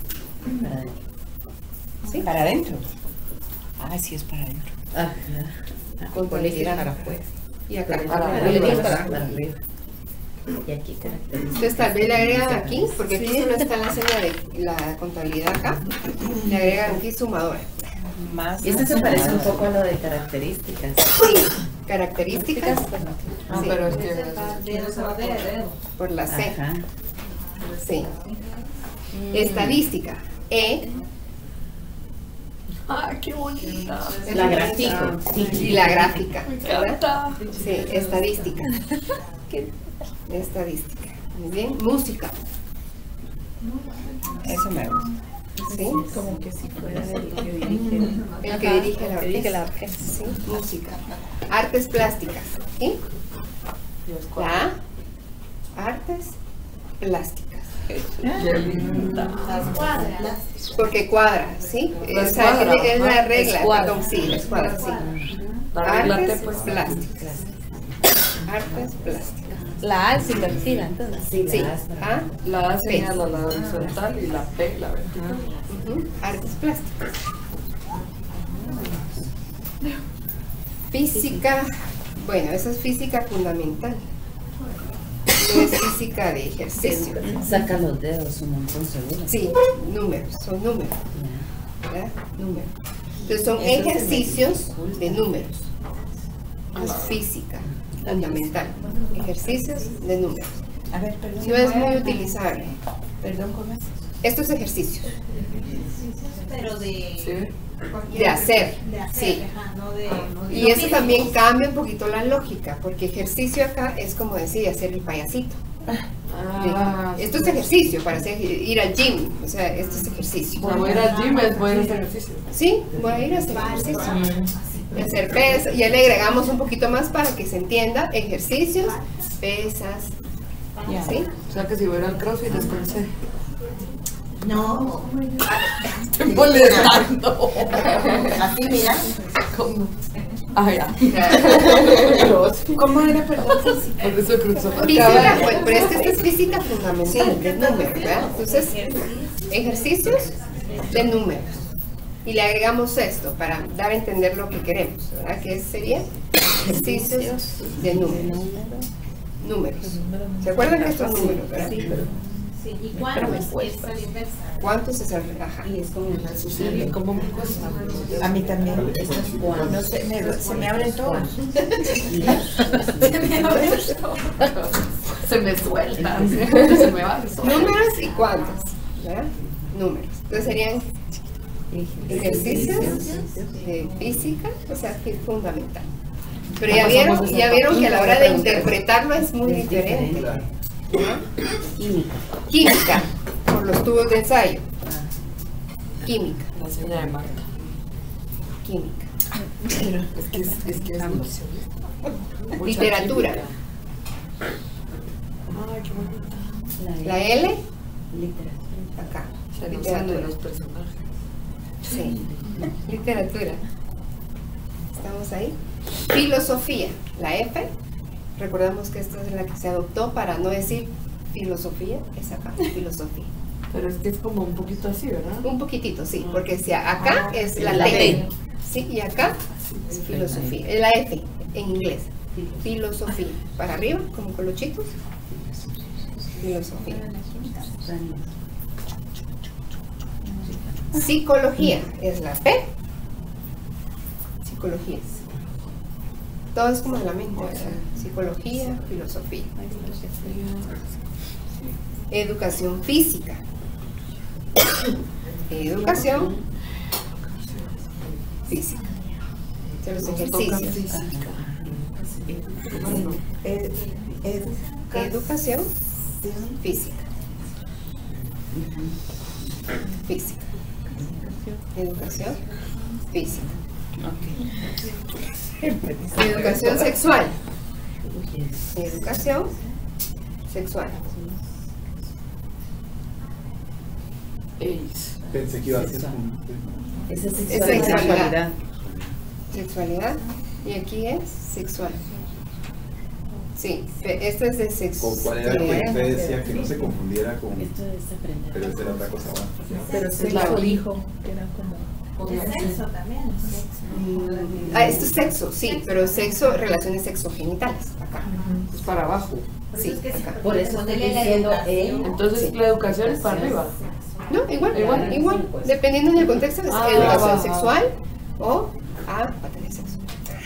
¿Sí? ¿Para adentro? Sí, es para adentro. Contabilidad. Para afuera. Y acá. Para arriba. Y aquí Entonces tal vez le agregan aquí, porque aquí solo está la seña de la contabilidad acá, le agregan aquí sumadora. Y esto se parece un poco a lo de características. Sí, características. Sí. Pero es que por la C. Ajá. Sí. Estadística. qué bonita. La gráfica. Y la gráfica. Me encanta. Sí, estadística. Estadística. Muy bien. Música. Eso me gusta. ¿Sí? Como que si fuera el que dirige. El que dirige la orquesta. Sí, música. Artes plásticas. ¿Sí? La A, artes plásticas. Las cuadras. Porque cuadra, ¿sí? La Es la regla, escuadra. perdón, sí, la escuadra, sí. La regla Artes T, pues. plásticas. Artes plásticas. La A es invertida, entonces. Sí, A, La A P. señala la horizontal y la P la vertical. Artes plásticas. Física, bueno, esa es física fundamental. No es física de ejercicio. Saca los dedos un montón seguro. Sí, números, son números. ¿Verdad? Números. Entonces son ejercicios de números. es física, fundamental. Ejercicios de números. A ver, perdón. No es muy utilizable. Perdón, ¿cómo es? Estos ejercicios. Pero de hacer. Sí. Ajá, no de Y eso también cambia un poquito la lógica, porque ejercicio acá es como decir hacer el payasito. Esto es ejercicio para ir al gym, o sea, esto es ejercicio. Voy a ir al gym, voy a hacer ejercicio. Sí, voy a ir a hacer ejercicio. Y hacer pesas, ya le agregamos un poquito más para que se entienda, ejercicios, pesas, ¿sí? O sea que si voy a ir al CrossFit descansé. No. Estoy molestando. Así, mira. ¿Cómo? Ah, ya. ¿Cómo era, perdón? Por eso cruzó. Física, pues, pero es que esta es física fundamental, de números, ¿verdad? Entonces, ejercicios de números. Y le agregamos esto para dar a entender lo que queremos, ¿verdad? Que sería ejercicios de números. Números. ¿Se acuerdan de estos números, verdad? Sí, ¿y cuántos es la inversa? ¿Cuántos es el relaja? Y es como una sucede. ¿Cómo me cuesta? A mí también. Esto es cuando. No sé, se me abren todos. Se me sueltan. Se me van. Números y cuántos, ¿verdad? Números. Entonces serían ejercicios de física, o sea, que es fundamental. Pero ya vieron que a la hora de interpretarlo es muy diferente. ¿verdad? Química, por los tubos de ensayo. Química. La señora de Marta. Química. Es que es mucho. Literatura. Ay, qué bonita. La L, Literatura. acá. Se anuncian de los personajes. Sí, literatura. ¿Estamos ahí? Filosofía, la F. Recordamos que esta es la que se adoptó para no decir filosofía, es acá, filosofía. Pero es que es como un poquito así, ¿verdad? Un poquitito, sí, porque si acá es la T, ¿sí? Y acá es filosofía, es la F en inglés. Filosofía, para arriba, como colochitos. Filosofía. Psicología es la P. Psicología. Todo es como en la mente, ¿verdad? Psicología, filosofía. Educación física. Educación física. De los ejercicios. Educación física. Física. Educación física. Educación sexual. Educación sexual. Pensé que iba a ser Esa es sexualidad. Sexualidad. Y aquí es sexual. Sí, esto es de sexo. ¿Cuál era el que usted decía que no se confundiera con? Esto es aprender. Pero esta era otra cosa. Pero sexo dijo que era como... Sexo también. Esto es sexo, sí, pero sexo, relaciones sexogenitales, acá. Es para abajo. Sí, acá. Por eso estoy diciendo Entonces la educación es para arriba. No, igual. Dependiendo del contexto, es educación sexual o para tener sexo.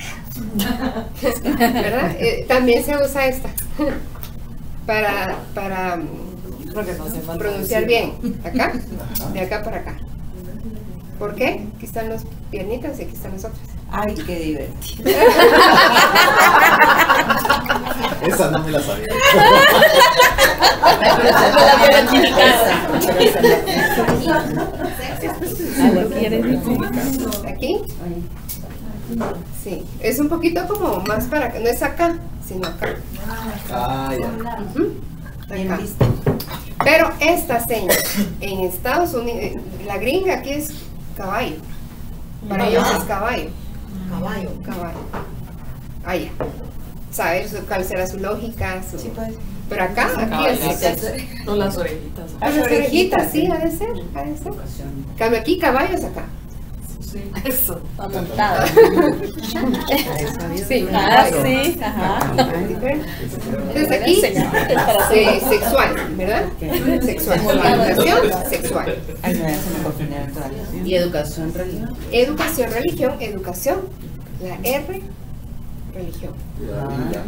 ¿Verdad? También se usa esta para pronunciar bien. Acá, de acá para acá. ¿Por qué? Aquí están las piernitas y aquí están las otras. Ay, qué divertido. Esa no me la sabía. ¿Aquí? Sí, es un poquito como más para acá, no es acá, sino acá. Ah, ya. Acá. Pero esta seña en Estados Unidos, la gringa aquí es caballo. Para ellos es caballo. Caballo. Ahí. ¿Sabes cuál será su lógica? Sí, pues. Pero acá, aquí es. No, las orejitas. Las orejitas, sí, ha de ser. Cambio aquí, caballo es acá. Sí, eso. Amontada. Sí, sí, ajá. Entonces aquí, sexual, ¿verdad? Sexual. Educación sexual. Ay, no, ya se me confundieron todas. Y educación religión. Educación, religión, educación. La R religión. La Biblia.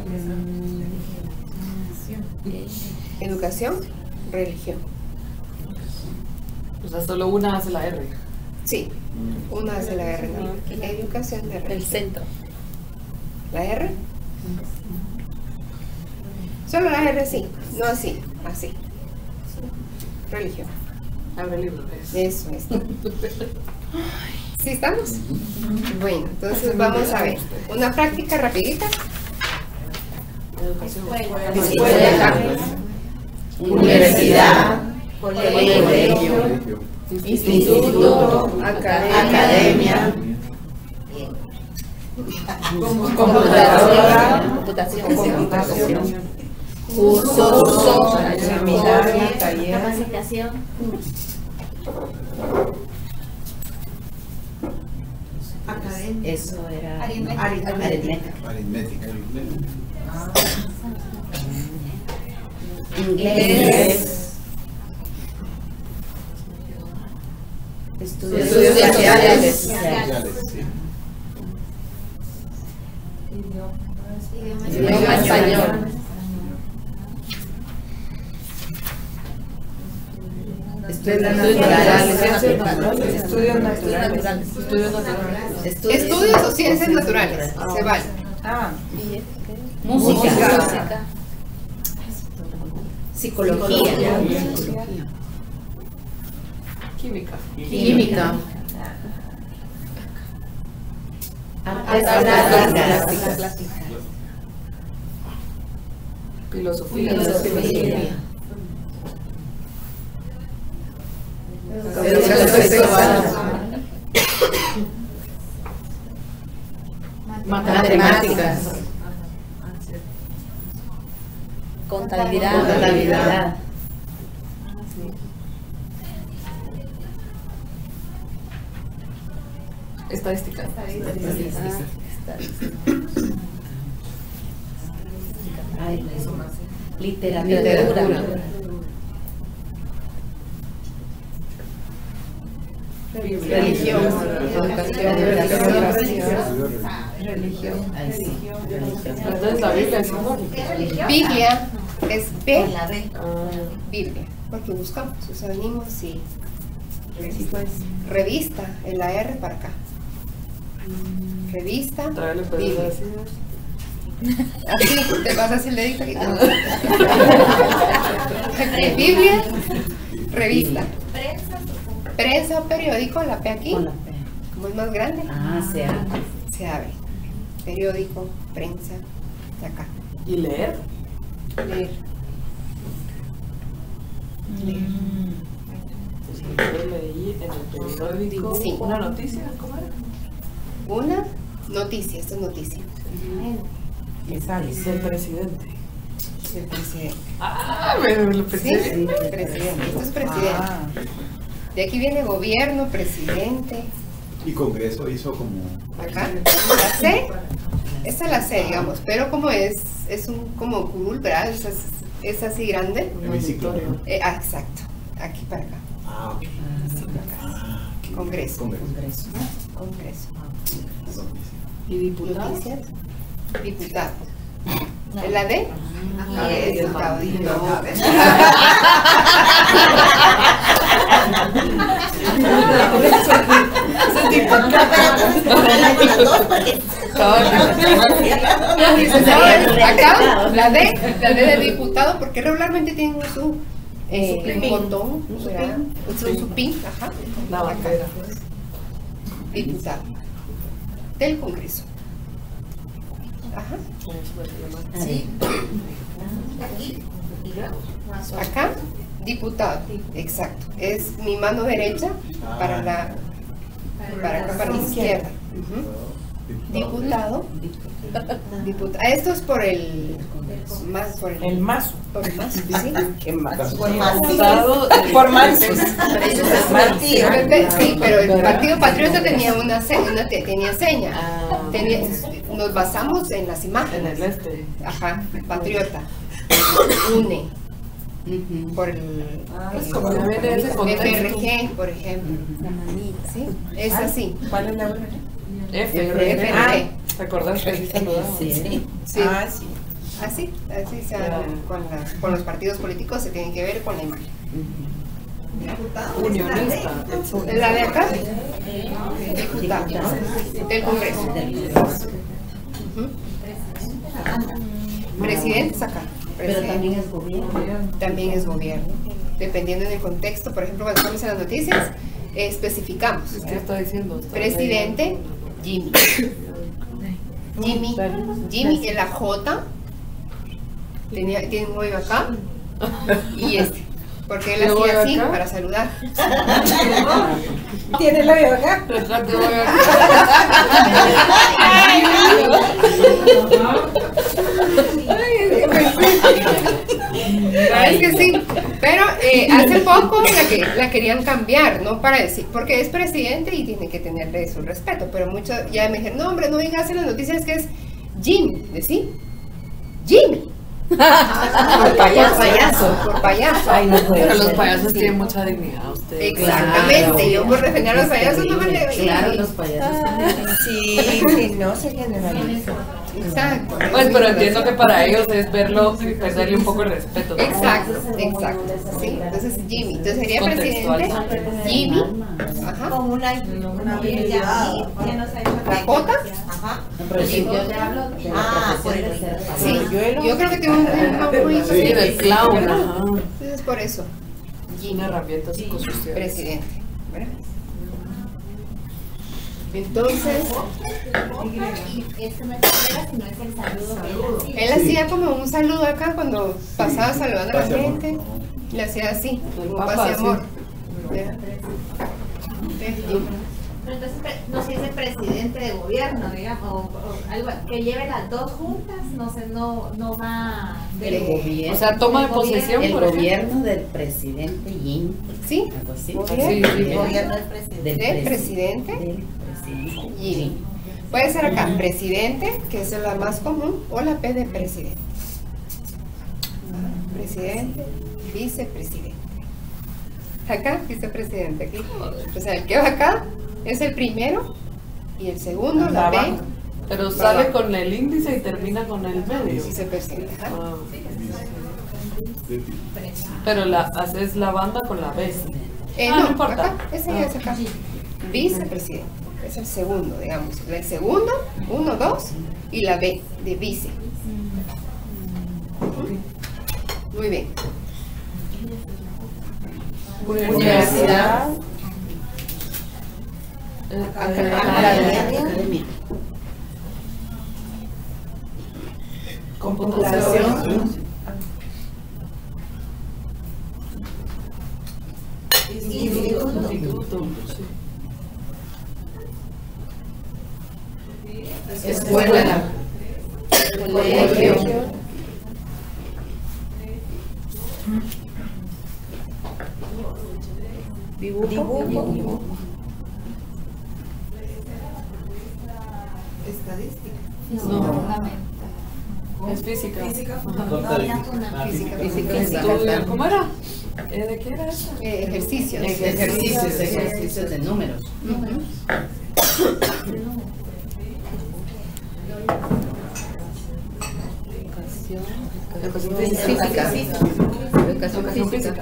Educación, religión. O sea, solo una hace la R. Sí, una hace la R. ¿No? Educación de religión. El centro. ¿La R? Solo la R sí, no así, así. Religión. Abre el libro. Eso es. ¿Sí estamos? Bueno, entonces vamos a ver. Una práctica rapidita. Escuela, universidad, colegio, instituto, academia, Computación. Curso, seminario, taller. Capacitación. Academia. Eso era Aritmética. Aritmética. Inglés. Estudios Sociales, sí. Idioma español. Estudios naturales. Estudios o ciencias naturales. Se vale. Música. Psicología. Química. Artes plásticas. Filosofía. Educación sexual. Matemáticas. Contabilidad. Estadística. Ay, literatura. Religión. Religión. Ay, sí. Entonces la Biblia es simbólica. Biblia es B. la B. Biblia. Porque buscamos, o sea, venimos y revista, en la R para acá. Revista, Todavía le puedes Biblia. decir. Así, te vas a hacer el dedito aquí. Biblia, revista. Prensa o periódico, la P aquí, Con la P. como es más grande, se abre. Periódico, prensa, de acá. ¿Y leer? Leer. Yo leí en el periódico Sí. una noticia, ¿cómo era? Una noticia, esto es noticia. Del presidente. El presidente. Ah, me lo pensé Sí, bien. presidente. Esto es presidente. De aquí viene gobierno, presidente. Y Congreso hizo como... Acá, la C. Esta es la C, digamos, pero como es un como curul, ¿verdad? Es así grande. Hemiciclo. Exacto. Aquí para acá. Ah, ok. Así para acá. Congreso. Congreso. ¿Y diputado? Noticias. Diputado. ¿Es la D? Diputado. Acá, la D de diputado, porque regularmente tienen su botón, su pin, ajá. La bandera. Diputado del Congreso. Ajá. Sí. Acá, diputado, exacto. Es mi mano derecha para acá, para la izquierda. Ujú. Diputado. Esto es por el mazo. Por el mazo, sí. ¿Qué más? Por más. Por más. Sí, pero el Partido Patriota tenía tenía seña. Nos basamos en las En imágenes. el Ajá, patriota. Une. Por el como que viene ese contexto. FRG, por ejemplo. Sí, es así. ¿Cuál es la F. FRG. ¿Te acordás que así saludaban? Sí. Sí. Así se hace con los partidos políticos, se tienen que ver con la imagen. Unionista. La de acá, diputado del Congreso. Presidente es acá. Pero también es gobierno. También es gobierno. Dependiendo del contexto, por ejemplo, cuando estamos en las noticias, especificamos. ¿Qué está diciendo? Presidente, Jimmy. Jimmy en la J. Tiene un hoyo acá. Y porque él hacía así para saludar. ¿Tiene el hoyo acá? Es que sí, pero hace poco la querían cambiar, no para decir, porque es presidente y tiene que tenerle su respeto, pero muchos ya me dijeron, no hombre, no digas en las noticias que es Jimmy, ¿sí? Jimmy. Por payaso. Ay, no puede pero los payasos tienen mucha dignidad, ustedes. Exactamente, claro, yo por defender a los payasos no me le doy. Claro, los payasos sí, no se generaliza. Exacto. Pues, pero entiendo que para ellos es verlo y perderle un poco el respeto, ¿no? Exacto. Sí, entonces Jimmy, entonces sería presidente Jimmy. Ajá. Con una habilidad. La J. Ajá. Pero si yo te hablo de la profesión de ser sí, yo creo que tiene un sí, del clown. Entonces por eso Jimmy, herramienta psicosocial. Presidente, ¿verdad? Entonces, él hacía como un saludo acá cuando pasaba saludando a la gente, le hacía así, como paz y amor. Pero entonces no se dice presidente de gobierno, digamos, o algo que lleve las dos juntas, no sé, no va del gobierno. O sea, toma de posesión, el por gobierno del presidente Jim. Sí, algo así. El gobierno del presidente. Del presidente Jim. Puede ser acá presidente, que es la más común, o la P de presidente. Presidente, vicepresidente. Acá, vicepresidente, aquí. O sea, el que va acá es el primero y el segundo, la B. Pero sale con el índice y termina con el medio. Vicepresidente. Pero haces la banda con la B. No importa. Acá, ese ya es acá. Vicepresidente. Es el segundo, digamos. El segundo, 1, 2, y la B de vice. Muy bien. Universidad. Academia. Computación. Instituto. Escuela. Colegio. Dibujo. Estadística. No. Es física. Física. Física. ¿Cómo era? ¿De qué era eso? Ejercicios. Ejercicios de números. Educación física. Educación física.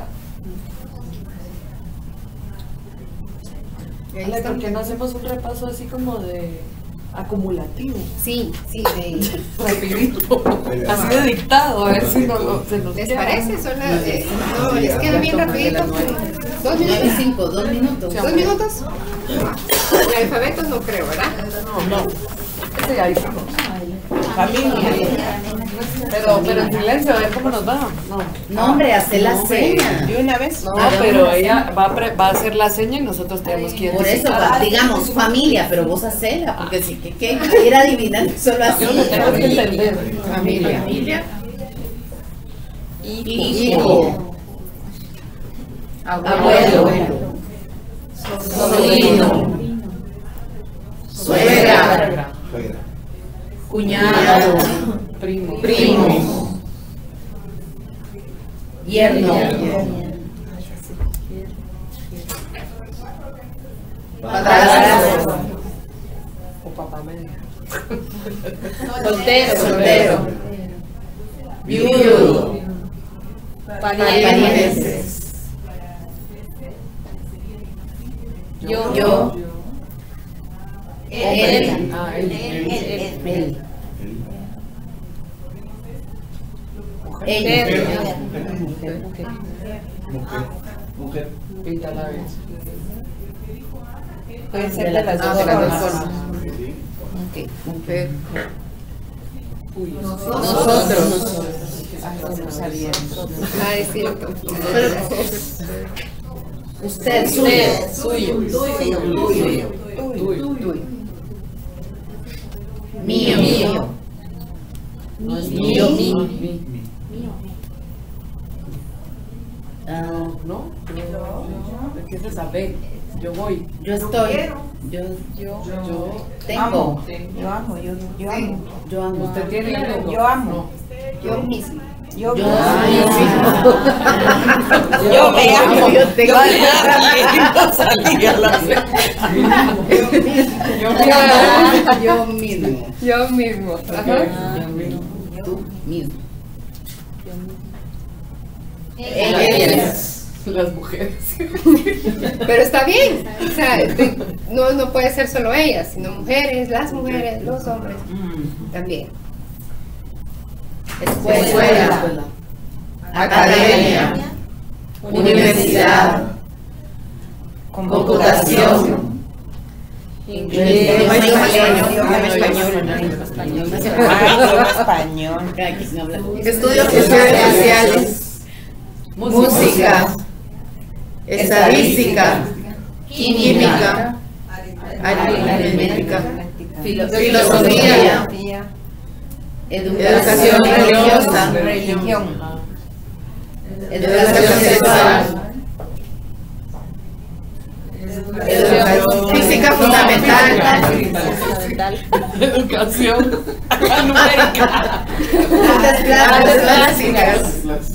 ¿Por qué no hacemos un repaso así como de acumulativo? Sí, rapidito. Así de dictado, a ver si se nos ¿les parece? Son no, les queda bien rapidito. 2 minutos. 2 minutos. 2 minutos. El alfabeto no creo, ¿verdad? No. Ese ya hizo. Familia. Pero en silencio, a ver cómo nos va. No, hombre, hace la seña. ¿De una vez? No, pero ella va a hacer la seña y nosotros tenemos que ir. Por eso, digamos familia, pero vos hacela, porque si que ir adivinando solo así. Yo lo tengo que entender. Familia. Hijo. Abuelo. Sobrino. Suegra. Cuñado. Primo. Yerno. Padrastro. O papá medio. Soltero. Viudo. Parientes. Yo. Él. Ella. Mujer. Pinta labios. Puede ser de las dos formas. Mujer. Nosotros. No sabía. Ah, es cierto. Usted. Suyo. Mío. No es Mío. ¿No? Empiezas a saber. Yo voy. Yo estoy. Yo tengo. Yo amo. Yo amo. ¿Usted tiene algo? Yo amo. Yo mismo. Yo Yo me amo. Yo tengo. Yo mismo. Yo mismo. Ajá. Tú mismo. Ellas. Las mujeres. Pero está bien. O sea, no puede ser solo ellas, sino mujeres, las mujeres, los hombres. También. Escuela. Academia. Universidad. Computación. Inglés. español. Estudios sociales. Música. Estadística. Química. Aritmética. Filosofía. Educación religiosa. Educación sexual. Educación física fundamental. Educación numérica. Artes plásticas.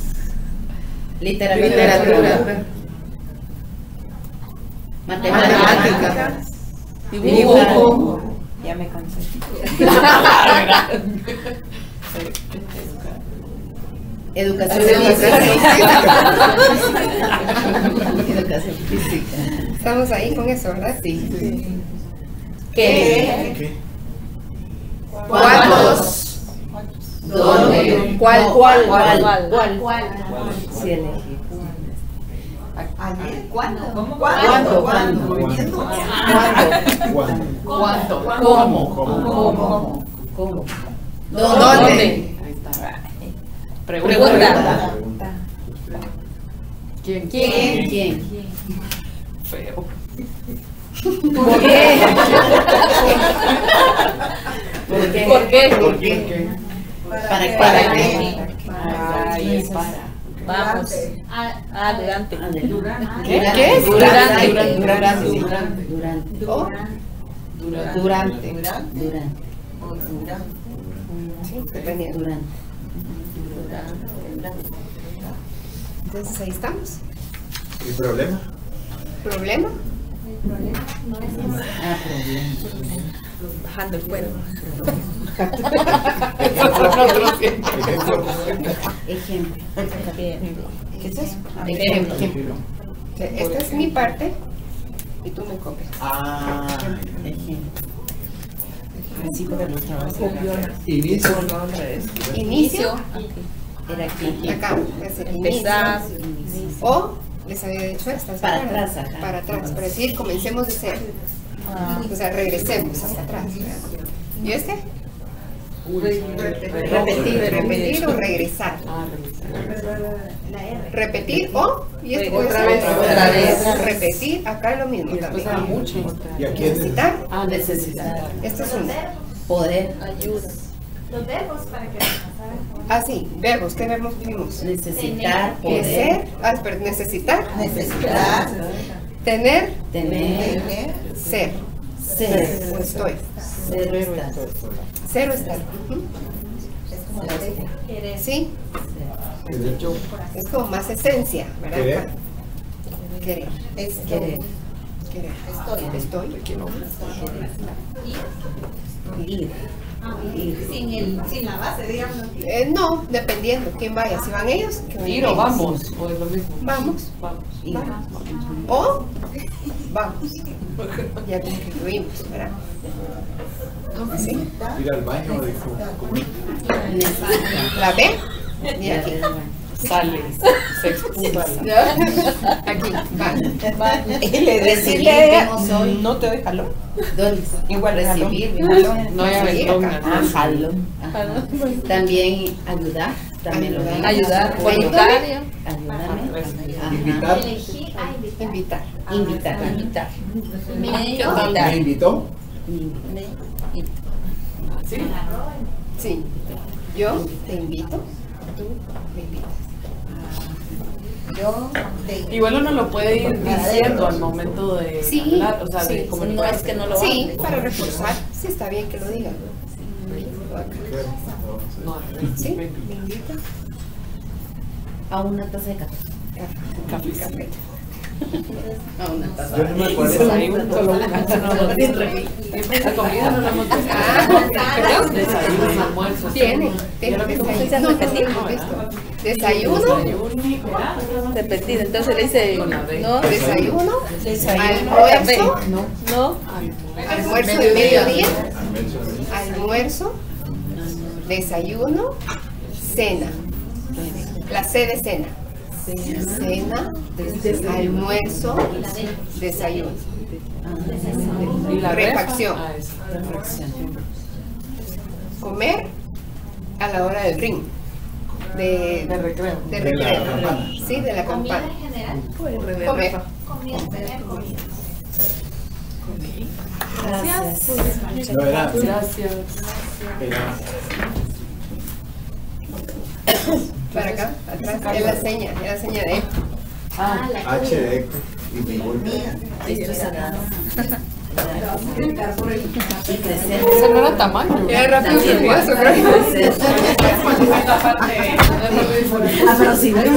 Literatura. Matemáticas. Dibujo. Ya me cansé. Educación física. Estamos ahí con eso, ¿verdad? Sí. ¿Qué? ¿Cuántos? ¿Dónde? ¿Cuál? Sí, elegí. Ayer, ¿cuándo? ¿Cuándo? ¿Cuánto? ¿Cómo? ¿Dónde? Ahí está. Pregunta. ¿Quién? ¿Quién? Feo. ¿Por qué? ¿Por qué? ¿Por qué? ¿Para qué? Ay, es para. Vamos. Durante. ¿Qué es? Durante. Sí, dependiendo. Entonces ahí estamos. ¿Y problema? ¿Problema? Bajando el cuero. Ejemplo. ¿Qué es eso? Ejemplo. Esta es mi parte y tú me copias. Ejemplo. Sí, porque los trabajos. Inicio. Inicio. Era aquí. Acá. Es el Empezar. inicio. O les había dicho estas. Para ¿verdad? atrás, ajá. Para atrás. Para decir, comencemos de cero. O sea, regresemos hasta atrás. ¿verdad? ¿Y este? Repetir o regresar. Repetir o y esto puede ser Otra vez. repetir, acá lo mismo también. ¿Y aquí es? Necesitar. Necesitar. Esto es uno. Poder. Ayuda. Los verbos para que saben. Ah, sí, verbos. ¿Qué verbos tuvimos? Necesitar. Que Poder. ser. Ah, espera, necesitar. Necesitar. Tener. Tener. Ser. Ser. O estoy. Ser. Estar. Ser o estar. Ujú. Querer. Sí. Es como más esencia, ¿verdad? Querer. Querer. Querer. Querer. Estoy. Ir. Sin la base, digamos. No, dependiendo quién vaya. Si van ellos, que vayan Ir o ellos. vamos, o es lo mismo. Vamos. Vamos. Ir. O vamos. Ya te incluimos, ¿verdad? ¿Sí? Ir al baño, dijo. ¿La ven? Y aquí. Sale, se expulsa. Aquí, va. Y le decirle a ella, no te doy jalón. Igual Recibir, jalón. No hay aventón. Jalón. Ajá. También ayudar. También lo ven. Ayudar, voluntario. Ayudarme. Invitar. Invitar. Invitar. ¿Me invitó? ¿Sí? Sí. Yo te invito, tú me invitas. Yo te Igual uno lo puede ir diciendo al momento de Sí, hablar, o sea, de sí, comunicar. No es que no lo Sí, hable. para reforzar. Sí, está bien que lo digan. No, ¿Sí? ¿Me invita? A una taza de café. Café. A una taza. Yo no me acuerdo. Desayuno, solo una. La comida no la hemos ¿Perdón? Desayuno, almuerzo. Tiene desayuno. No, repetir. hemos visto. Desayuno, Repetir, entonces le dice, no, desayuno, café. almuerzo, No, almuerzo de mediodía, almuerzo, desayuno, cena. La C de cena. Cena, almuerzo, desayuno. Y la Refacción. Reflexión. Comer a la hora del ring. de recreo. De De la recreo. campana. Sí, de la Comida campana. en general. Comer. Tener comida. Gracias. No era. Gracias. Era. Para acá, atrás. Es la seña de él. Ah, H de eco y figura. Esto es sagrado. ese no era tamaño. Era rápido y furioso, creo. Ah, pero sí, muy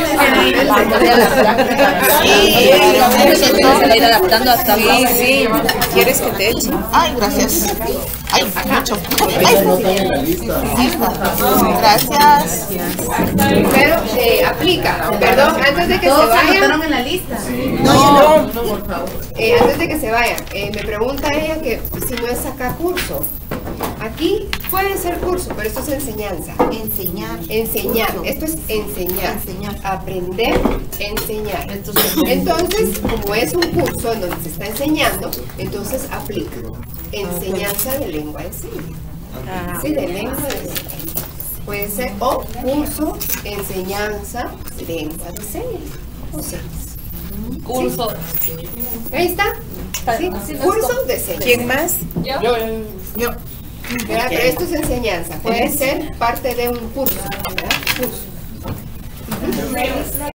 se le irá adaptando hasta Sí, ¿quieres que te eche? Ay, gracias. Ay, mucho. No están en la lista. Gracias. Pero aplica. Perdón, antes de que se vayan. en la lista. No, Antes de que se vayan, me pregunta ella que si no es acá curso. Aquí puede ser curso, pero esto es enseñanza. enseñar. Enseñar, Curso. esto es enseñar. Enseñar. Aprender, enseñar. Entonces, como es un curso en donde se está enseñando, entonces aplica. Enseñanza de lengua de señas. Sí, de lengua de señas. Puede ser o curso, enseñanza, lengua de señas. O sea, curso. ahí está. Sí, curso de señas. ¿Quién más? Yo. ¿Verdad? Pero esto es enseñanza. Puede ser parte de un curso. ¿Verdad? Curso.